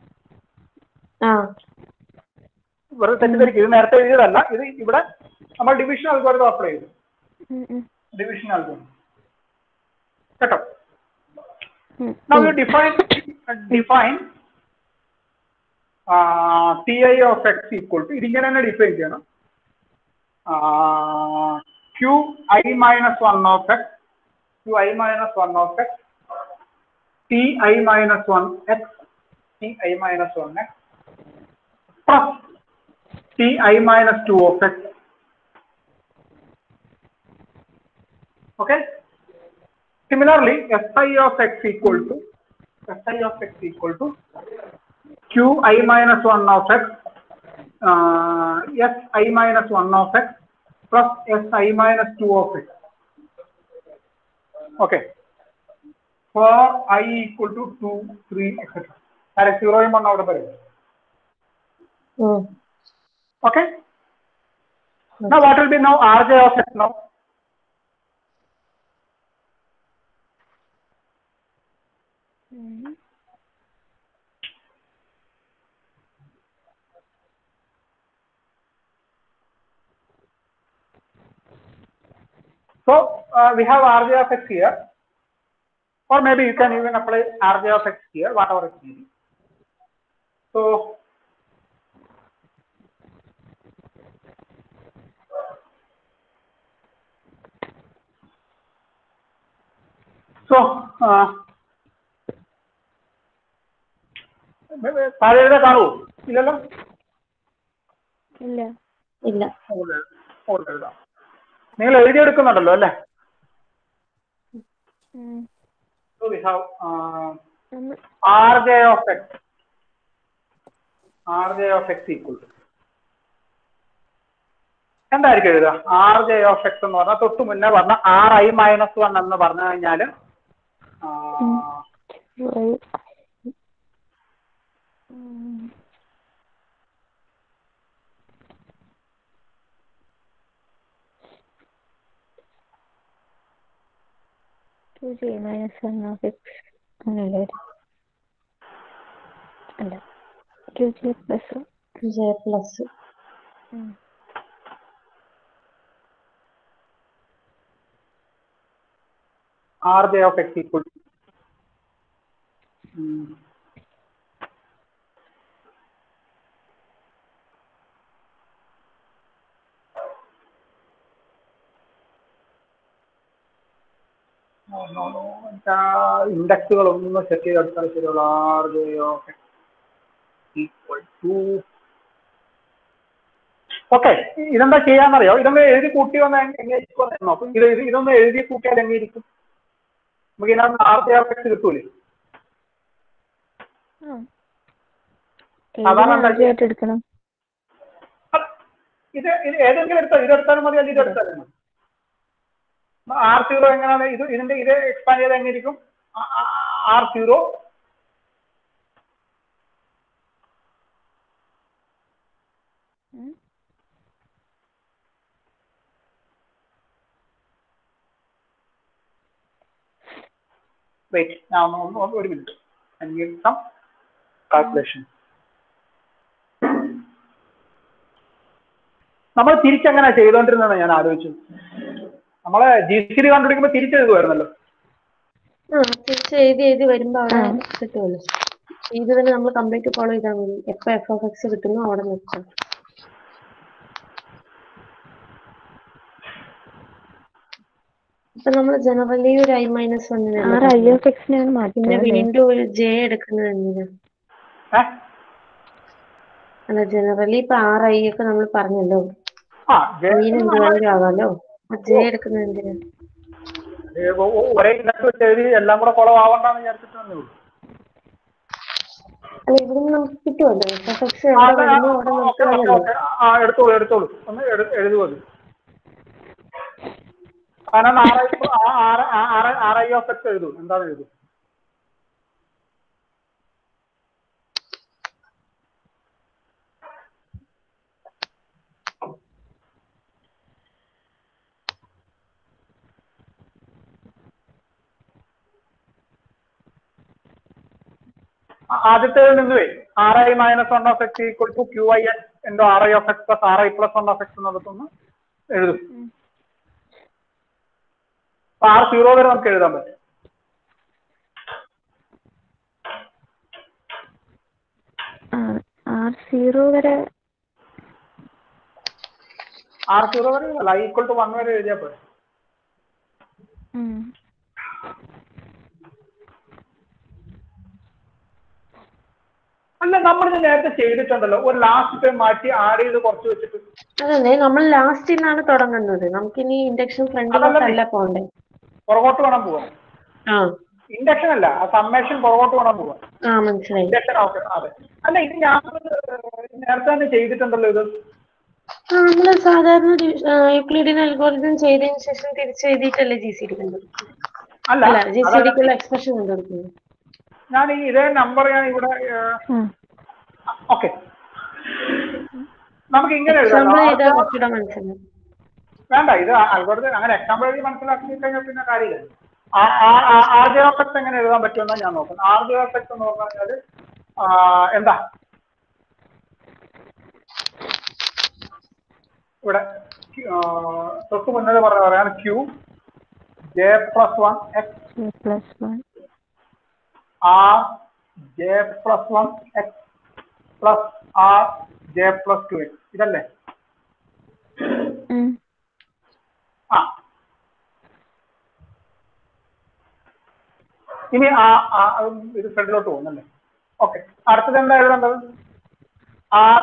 വെറുതെ തെറ്റിദ്ധരിക്കും, ഇത് നേരത്തെ എഴുതിയതല്ല, ഇത് ഇവിടെ നമ്മൾ ഡിവിഷൻ അൽഗോരിതം അപ്ലൈ ചെയ്തു. ഡിവിഷൻ അൽഗോരിതം കേട്ടോ. Now you define Ti of x equal to ഇതിങ്ങനെ തന്നെ ഡിഫൈൻ ചെയ്യണം. Qi minus 1 of x, Qi minus 1 of x, Ti minus 1x, Ti minus 1x plus Ti minus 2 of x. Okay. Similarly, Si of x equal to Qi minus 1 of x, Si minus 1 of x plus Si minus 2 of x. Okay. For I equal to 2, 3, etc. That is 0 and 1 out of the range. Okay. Now what will be now Rj of x now? So we have Rj of x here, or maybe you can even apply Rj of x here, whatever is needed. So താഴെ കാണൂ ഇല്ലല്ലോ? ഇല്ല. എഴുതാം. നിങ്ങൾ എഴുതിയെടുക്കുന്നുണ്ടല്ലോ അല്ലേ? So we have Rj of x equal to എന്തായിരിക്കും എഴുതുക? Rj of x എന്ന് പറഞ്ഞാൽ തൊട്ട് മുന്നേ പറഞ്ഞ Ri minus 1 എന്ന് പറഞ്ഞു കഴിഞ്ഞാൽ J minus 1 of x അങ്ങനെയല്ലേ? അല്ല, Qj plus Rj of x equal to ഇൻഡെക്സുകൾ ഒന്ന് സെറ്റ് ചെയ്തെടുത്താൽ ശരിയുള്ള Rj of x equal to okay. ഇതെന്താ ചെയ്യാന്നറിയോ? ഇതൊന്ന് എഴുതി കൂട്ടി വന്ന് എങ്ങനെയിരിക്കും നോക്കും. ഇതൊന്ന് എഴുതി കൂട്ടിയാൽ എങ്ങനെയിരിക്കും? നമുക്ക് ഇതിനകത്ത് Rj of x കിട്ടൂലേ? എടുക്കണം. ഇത് ഏതെങ്കിലും എടുത്താൽ ഇതെടുത്താലും മതി, അല്ലെങ്കിൽ ഇതെടുത്താലും മതി. R0 എങ്ങനെയാണ് ഇതിന്റെ ഇത് എക്സ്പാൻഡ് ചെയ്ത് എങ്ങനെയിരിക്കും? R0 wait now ഒരു minute, I need some calculation. നമ്മൾ തിരിച്ചെങ്ങനെ ചെയ്തോണ്ടിരുന്നത് ഞാൻ ആലോചിച്ചു. നമ്മളെ GCD കണ്ടുപിടിക്കുമ്പോ തിരിച്ചെഴുതുമായിരുന്നല്ലോ. തിരിച്ചെഴുതി വരുമ്പോ അവിടെ കിട്ടുമല്ലോ. ഇത് തന്നെ നമ്മൾ കംപ്ലീറ്റ് ഫോളോ ചെയ്താൽ മതി. എപ്പോ f(x) കിട്ടുന്നു അവിടെ നിർത്താം. അപ്പൊ നമ്മൾ ജനറലി ഒരു I minus 1 പിന്നെ വീണ്ടും ഒരു J എടുക്കുന്നത് എന്തിനാ? അല്ല, ജനറലി ഇപ്പൊ Ri ഒക്കെ നമ്മൾ പറഞ്ഞല്ലോ, എന്ത് വേണമെങ്കിലും ആവാലോ. J എടുക്കുന്നത് എന്തിനാ? ഒരേ ഇൻഡെക്സ് വെച്ച് എഴുതി എല്ലാം കൂടെ ഫോളോ ആവണ്ടെന്ന് വിചാരിച്ചിട്ടേ ഉള്ളൂ. അല്ല ഇവിടുന്ന് നമുക്ക് കിട്ടുമല്ലോ എഫ് എക്സ് എവിടെ വരുന്നു അവിടെ നിർത്തുകയല്ലോ. എടുത്തോളൂ ഒന്ന് എഴുതുക. കാരണം RI ഓഫ് എക്സ് എഴുതൂ. എന്താണ് എഴുതും? ആദ്യത്തേതിൽ നിന്നുവേ RI minus 1 of x equal to QIX into RI of x plus RI പ്ലസ് 1 ഓഫ് എക്സ് എന്നുള്ളതൊന്ന് എഴുതും. R0 വരെ നമുക്ക് എഴുതാൻ പറ്റും. R0 വരെ അല്ല, ഈക്വൽ ടു 1 വരെ എഴുതിയാൽ പോരെ. അല്ല, നമ്മളിത് നേരത്തെ ചെയ്തിട്ടുണ്ടല്ലോ. ഒരു ലാസ്റ്റ് ടൈം മാറ്റി ആഡ് ചെയ്ത് കുറച്ച് വെച്ചിട്ട്. അതല്ലേ നമ്മൾ ലാസ്റ്റിൽ നിന്നാണ് തുടങ്ങുന്നത്. നമുക്കിനി ഇൻഡക്ഷൻ ഫ്രണ്ടിലോട്ടല്ല പോണ്ടേ, പുറകോട്ട് വേണം പോവാൻ. ഇൻഡക്ഷൻ അല്ല, സമ്മേഷൻ പുറകോട്ട് വേണം പോവാൻ. മനസ്സിലായി. ഇൻഡക്ഷൻ അതെ. അല്ല, ഇത് ഞാൻ നേരത്തെ തന്നെ ചെയ്തിട്ടുണ്ടല്ലോ ഇത്. നമ്മള് സാധാരണ യൂക്ലിഡിയൻ അൽഗോരിതം ചെയ്തതിനു ശേഷം തിരിച്ചെഴുതിയിട്ടല്ലേ GCD കണ്ടുപിടിക്കുന്നത്? അല്ല, GCDക്കുള്ള എക്സ്പ്രഷൻ കണ്ടുപിടിക്കുന്നത്. ഞാൻ ഇതേ നമ്പർ ഞാൻ ഇവിടെ ഓക്കെ നമുക്ക് ഇങ്ങനെ എഴുതാം. വേണ്ട, ഇത് അൽഗോരിതം അങ്ങനെ എക്സാമ്പിൾ എഴുതി മനസ്സിലാക്കി കഴിഞ്ഞാൽ പിന്നെ കാര്യമില്ല. RJ എങ്ങനെ എഴുതാൻ പറ്റുമെന്നാണ് ഞാൻ നോക്കുന്നത്. RJ എന്ന് പറഞ്ഞാൽ എന്താ ഇവിടെ തൊട്ട് മുന്നേ പറയാണ് Q J+1 X R J+1 X plus R J+2 X. ഇതല്ലേ? ഇനി ഇത് ഫ്രണ്ടിലോട്ട് പോകുന്നല്ലേ? ഓക്കെ, അടുത്തത് എന്താ എഴുതേണ്ടത്? R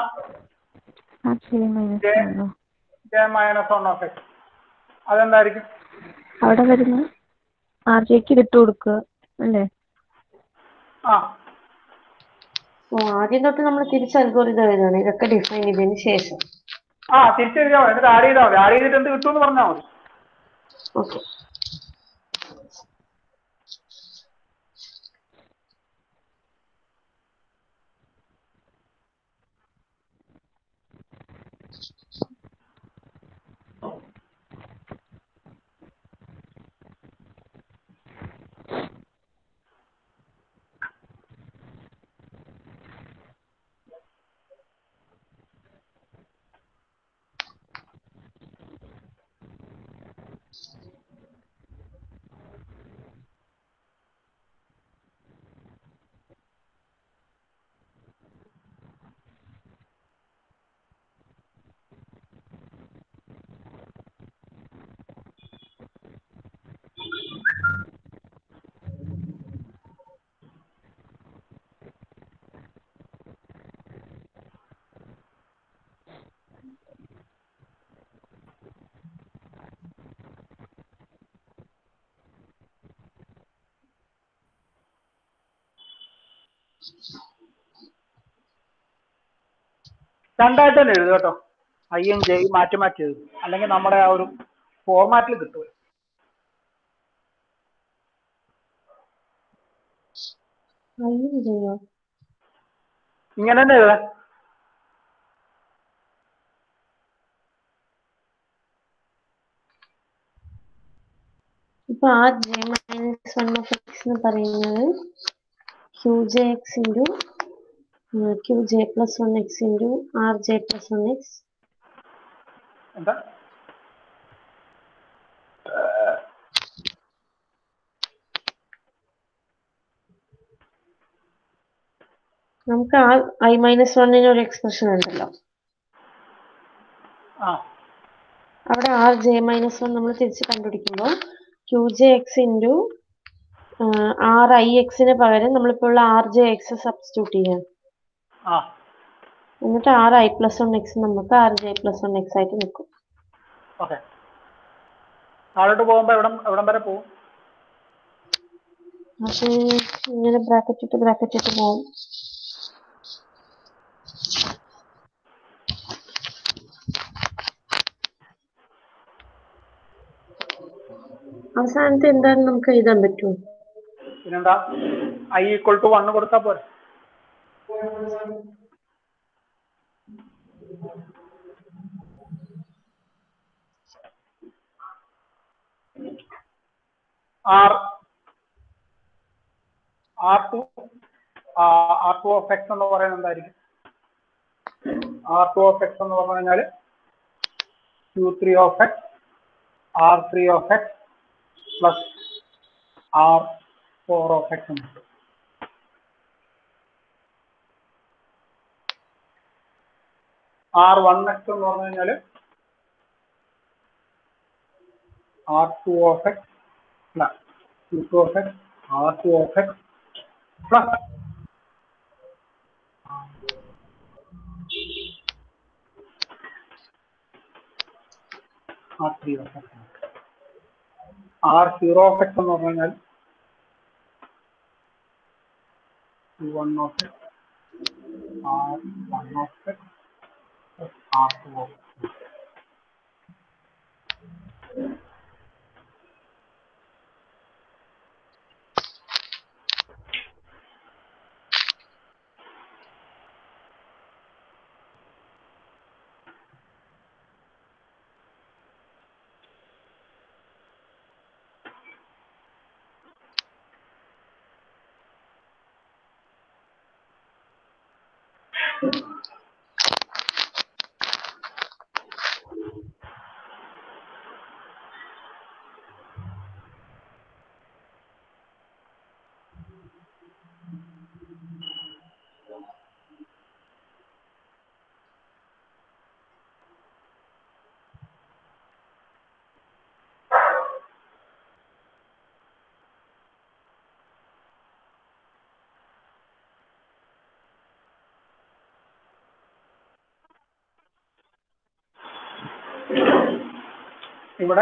J-1 of X. അതെന്തായിരിക്കും? അവിടെ വരുന്ന RJക്ക് ഇട്ട് കൊടുക്കുക അല്ലേ? ആദ്യം തൊട്ട് നമ്മൾ തിരിച്ച് അൽഗോരിതം എഴുതണം. ഇതൊക്കെ ഡിഫൈൻ ചെയ്തതിന് ശേഷം തിരിച്ചെഴുതിയാൽ മതി. എന്നിട്ട് ആഡ് ചെയ്താൽ മതി. ആഡ് ചെയ്തിട്ട് എന്ത് കിട്ടുമെന്ന് പറഞ്ഞാൽ മതി. ഓക്കെ. രണ്ടായിട്ട് തന്നെ എഴുതുക കേട്ടോ. IN J മാറ്റി മാറ്റി എഴുതും. അല്ലെങ്കിൽ നമ്മുടെ ആ ഒരു ഫോർമാറ്റിൽ കിട്ടും. ഇങ്ങനെ തന്നെ എഴുതാൻ. ഇപ്പൊ R-J-1 of X എന്ന് പറയുന്നത് QJX into QJ+1 X into RJ+1 X. എന്താ? നമുക്ക് I-1 ഒരു എക്സ്പ്രഷൻ ഉണ്ടല്ലോ. അവിടെ RJ-1 നമ്മൾ തിരിച്ച് കണ്ടുപിടിക്കുമ്പോൾ QJX into RIX പകരം നമ്മളിപ്പോൾ ഉള്ള RJX സബ്സ്റ്റിറ്റ്യൂട്ട് ചെയ്യാം. എന്നിട്ട് RI+1 X നമുക്ക് RJ+1 X ആയിട്ട് നിൽക്കും. താഴോട്ട് പോകുമ്പോ എവിടം വരെ പോകും? അത് ഇങ്ങനെ ബ്രാക്കറ്റ് ഇട്ട് പോകും. അവസാനത്തെ എന്താണെന്ന് നമുക്ക് എഴുതാൻ പറ്റുമോ? പിന്നെന്താ I equal to 1 കൊടുത്താൽ പോരെ. R2 of x എന്ന് പറയുന്നത് എന്തായിരിക്കും? R2 of x എന്ന് പറഞ്ഞു കഴിഞ്ഞാൽ Q3 of x R3 of x plus R4 of x എന്ന്. R1x എന്ന് പറഞ്ഞു കഴിഞ്ഞാൽ R2 of x plus Q2 of x R2 of x plus R3 of x. R0 of x എന്ന് പറഞ്ഞു കഴിഞ്ഞാൽ Q1 of x R1 of x plus R2 of x. ഇവിടെ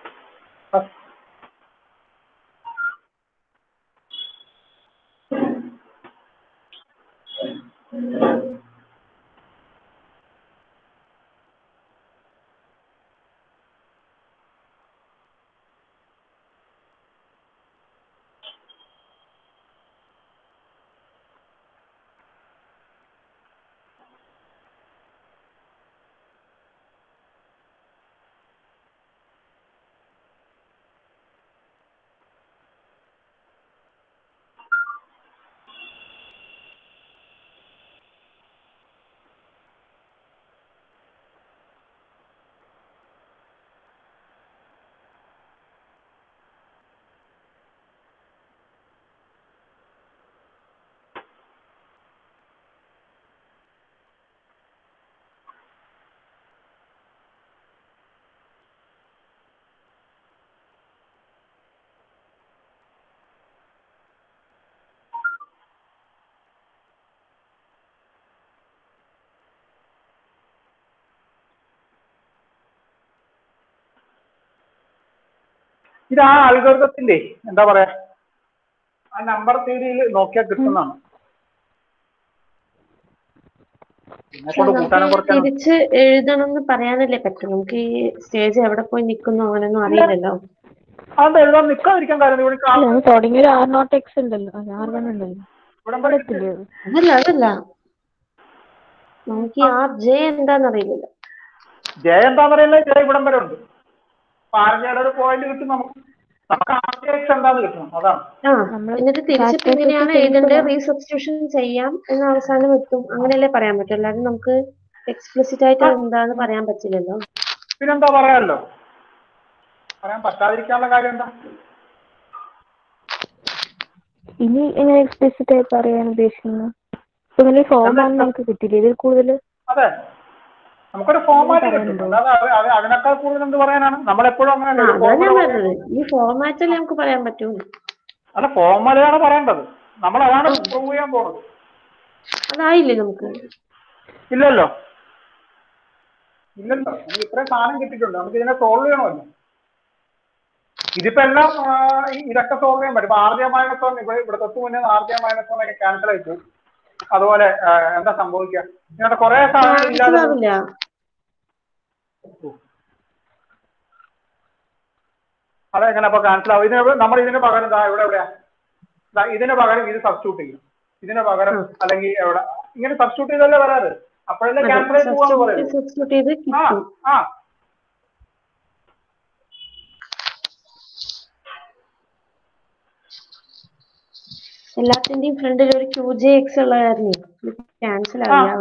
ഇത് ആ അൽഗോരിതത്തിന്റെ എന്താ പറയാ ആ നമ്പർ തിയറിയിൽ നോക്കിയാൽ കിട്ടുന്നതാണ്. തിരിച്ച് എഴുതണം എന്ന് പറയാനല്ലേ പറ്റും. നമുക്ക് ഈ സ്റ്റേജ് എവിടെ പോയി നിൽക്കുന്നു അങ്ങനെയൊന്നും അറിയില്ലല്ലോ. അത് എഴുതാൻ നിൽക്കാതിരിക്കാൻ കാര്യം തുടങ്ങിയ R0x ഉണ്ടല്ലോ, R1 ഉണ്ടല്ലോ. അതല്ല നമുക്ക് R J എന്താന്നറിയില്ലല്ലോ. J എന്താന്നറിയില്ല. J ഇവിടം വരെ ഉണ്ട്. ആർജയുടെ ഒരു പോയിന്റ് കിട്ടും നമുക്ക് RX എന്താന്ന് കിട്ടണം. അതാണ്. എന്നിട്ട് തിരിച്ചിട്ട് എങ്ങനെയാണ് എഴുതേണ്ടത് റീസബ്സ്റ്റിറ്റ്യൂഷൻ ചെയ്യാം എന്ന് അവസാനം എത്തും. അങ്ങനെയല്ലേ പറയാൻ പറ്റും. അല്ലാതെ നമുക്ക് എക്സ്പ്ലിസിറ്റ് ആയിട്ട് എന്താന്ന് പറയാൻ പറ്റില്ലല്ലോ. പിന്നെന്താ പറയാമല്ലോ, പറയാൻ പറ്റാതിരിക്കാനുള്ള കാര്യം എന്താ? ഇനി എങ്ങനെ എക്സ്പ്ലിസിറ്റ് ആയി പറയാൻ ഉദ്ദേശിക്കുന്നത്? ഫോമാണ് നമുക്ക് കിട്ടില്ല. ഇതിൽ കൂടുതൽ അതെ, നമുക്കൊരു ഫോമാറ്റ് കിട്ടും. അതിനേക്കാൾ കൂടുതൽ എന്ത് പറയാനാണ്? നമ്മളെപ്പോഴും അങ്ങനെ ഈ ഫോർമാറ്റല്ലേ നമുക്ക് പറയാൻ പറ്റൂ. അല്ല, ഫോർമാലിയാണ് പറയേണ്ടത്. നമ്മൾ അതാണ് പ്രൂവ് ചെയ്യാൻ പോകുന്നത്. അതായില്ലേ നമുക്ക്? ഇല്ലല്ലോ, നമുക്ക് ഇത്രയും സാധനം കിട്ടിയിട്ടുണ്ട്. നമുക്ക് ഇതിനെ സോൾവ് ചെയ്യണമല്ലോ. ഇതിപ്പോ എല്ലാം ഇതൊക്കെ സോൾവ് ചെയ്യാൻ പറ്റും. RJ -1 ഇവിടെ തൊട്ട് മുന്നേ RJ -1 ഒക്കെ ക്യാൻസൽ ആയിട്ട്. അതുപോലെ എന്താ സംഭവിക്കുക? ഇങ്ങനത്തെ കുറെ സാധനങ്ങൾ ഇല്ലാതെ അതെങ്ങനെ അപ്പൊ ക്യാൻസൽ ആവും? ഇതിന് നമ്മൾ ഇതിന് പകരം എവിടെയാ ഇതിന് പകരം ഇത് സബ്സ്റ്റിറ്റ്യൂട്ട് ചെയ്യും. ഇതിന് പകരം അല്ലെങ്കിൽ എവിടെ ഇങ്ങനെ സബ്സ്റ്റിറ്റ്യൂട്ട് ചെയ്തല്ലേ വരാറ്. അപ്പോഴല്ലേ ക്യാൻസൽ ആയി പോവാന്ന് പറയുന്നത്. ആ എല്ലാത്തിന്റെയും ഫ്രണ്ടിൽ ഒരു QJX ഉള്ള കാരണം ക്യാൻസൽ ആവില്ല.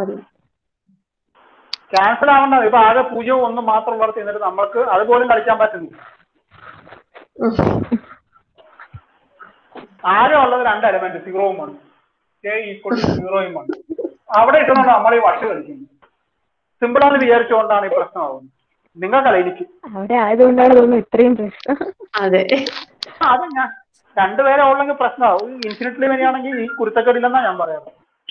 ക്യാൻസൽ ആവണ്ട. ഇപ്പൊ ആകെ 0 1 മാത്രം വളർത്തി എന്നിട്ട് നമ്മൾക്ക് അതുപോലും കളിക്കാൻ പറ്റുന്നു. ആകെ ഉള്ളത് 2 എലമെന്റ് 0 1 k = 0 1. അവിടെ ഇട്ടുകൊണ്ട് നമ്മൾ ഈ വട്ട് കളിക്കുന്നത്. സിമ്പിളാന്ന് വിചാരിച്ചുകൊണ്ടാണ് ഈ പ്രശ്നമാവുന്നത്. നിങ്ങൾക്കല്ല എനിക്ക്. അവിടെ ആയതുകൊണ്ടാണ് തോന്നുന്നു ഇത്രയും പ്രശ്നം. അതെ, അത് ഞാൻ 2 പേരെ ഉള്ളെങ്കിൽ പ്രശ്നമാവും. ഇൻഫിനിറ്റ്ലി വരികയാണെങ്കിൽ ഈ കുരുത്തക്കേടില്ലെന്നാ ഞാൻ പറയാം.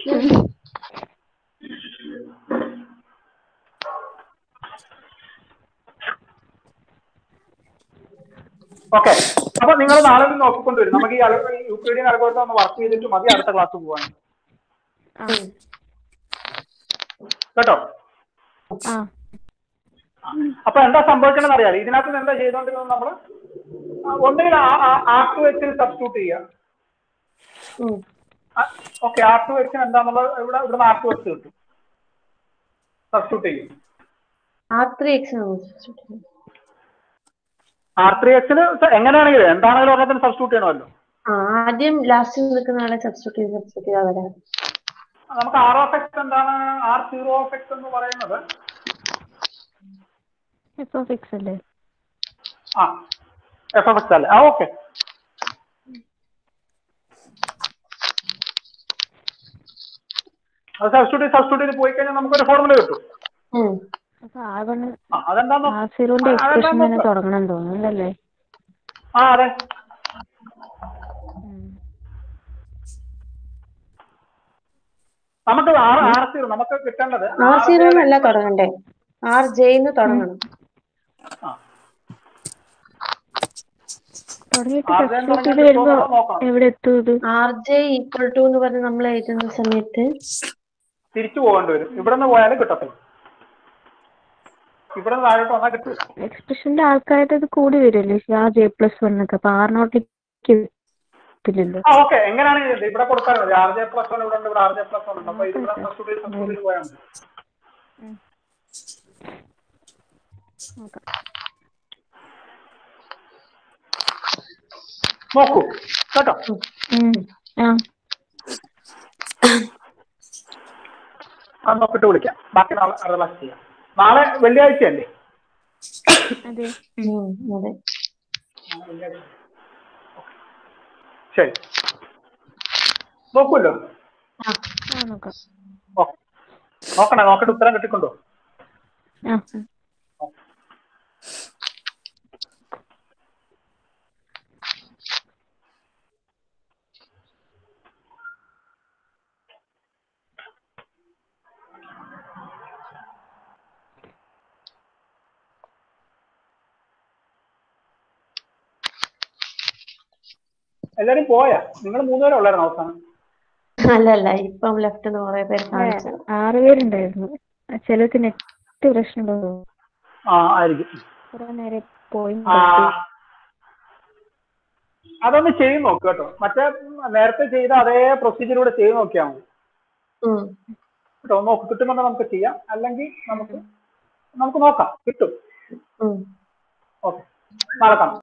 ഓക്കെ, അപ്പൊ നിങ്ങൾ നാളെ നോക്കിക്കൊണ്ടുവരും. നമുക്ക് ഈ യൂക്ലിഡിയൻ അൽഗോരിതം ഒന്ന് വർക്ക് ചെയ്തിട്ട് മതി അടുത്ത ക്ലാസ് പോവാൻ കേട്ടോ. അപ്പൊ എന്താ സംഭവിക്കണമെന്ന് അറിയാലോ. ഇതിനകത്ത് എന്താ ചെയ്തോണ്ടിരുന്നത്? നമ്മള് ഒന്നുകിൽ R2H സബ്സ്റ്റിറ്റ്യൂട്ട് ചെയ്യുക. ഓക്കെ, R2H എന്താന്നുള്ളത് ഇവിടുന്ന് R2H കിട്ടും. സബ്സ്റ്റിറ്റ്യൂട്ട് ചെയ്യും. R3X എങ്ങനെയാണെങ്കിലും എന്താണെങ്കിലും ഒരെണ്ണത്തിന് സബ്സ്റ്റിറ്റ്യൂട്ട് ചെയ്യണമല്ലോ. ആദ്യം ലാസ്റ്റ് നിൽക്കുന്ന ആളെ സബ്സ്റ്റിറ്റ്യൂട്ട് ചെയ്താൽ വരാം. നമുക്ക് R of X എന്താണ്? R0 of X എന്ന് പറയുന്നത് f of x അല്ലേ? f of X അല്ലേ? ഓക്കെ. അത് സബ്സ്റ്റിറ്റ്യൂട്ട് ചെയ്ത് പോയി കഴിഞ്ഞാൽ നമുക്കൊരു ഫോർമുല കിട്ടും. അതെന്താ എക്സ്പ്രഷൻ തന്നെ തുടങ്ങണം തോന്നുന്നല്ലേ? അതെ. നമുക്ക് R0 നമുക്ക് കിട്ടേണ്ടത് R0 എന്നല്ല തുടങ്ങണ്ടേ, RJ എന്ന് തുടങ്ങണം. RJ = എന്ന് പറഞ്ഞ് നമ്മൾ എഴുതുന്ന സമയത്ത് തിരിച്ചു പോകേണ്ടി വരും. ഇവിടെ നിന്ന് പോയാലും കിട്ടത്തില്ല. ഇവിടെ നിന്ന് താഴോട്ട് വന്നാൽ കിട്ടും. എക്സ്പ്രഷന്റെ ആൾക്കാരുടെ ഇത് കൂടി വരുമല്ലേ R J+1 ഒക്കെ. അപ്പൊ R0 ഓക്കെ, എങ്ങനെയാണ് ഇവിടെ കൊടുത്താൽ മതി. RJ+1 ഇവിടെ ഉണ്ട്, ഇവിടെ RJ+1 ഉണ്ട്. അപ്പൊ ഇത് സബ്സ്റ്റിറ്റ്യൂട്ട് പോയാൽ മതി. നോക്കൂ കേട്ടോ. അത് നോക്കിട്ട് വിളിക്കാം. ബാക്കി നാളെ റിലാക്സ് ചെയ്യാം. നാളെ വെള്ളിയാഴ്ചയല്ലേ? ശരി, നോക്കൂല്ലോ. നോക്കണേ, നോക്കിട്ട് ഉത്തരം കിട്ടിക്കൊണ്ടോ. എല്ലാരും പോയാ? നിങ്ങൾ 3 പേരെ ഉള്ളായിരുന്നു അവസാനം? അല്ലല്ല, ഇപ്പം ലെഫ്റ്റ് കുറെ പേര് 6 പേരുണ്ടായിരുന്നു. ചിലർക്ക് നെറ്റ് പ്രശ്നം ആയിരിക്കും. കുറെ നേരം പോയി. അതൊന്ന് ചെയ്ത് നോക്ക് കേട്ടോ. മറ്റേ നേരത്തെ ചെയ്ത അതേ പ്രൊസീജിയറൂടെ ചെയ്ത് നോക്കിയാൽ മതി കേട്ടോ. നോക്ക്, കിട്ടുമെന്ന് നമുക്ക് ചെയ്യാം. അല്ലെങ്കിൽ നമുക്ക് നോക്കാം, കിട്ടും. ഓക്കെ, നാളെ കാണാം.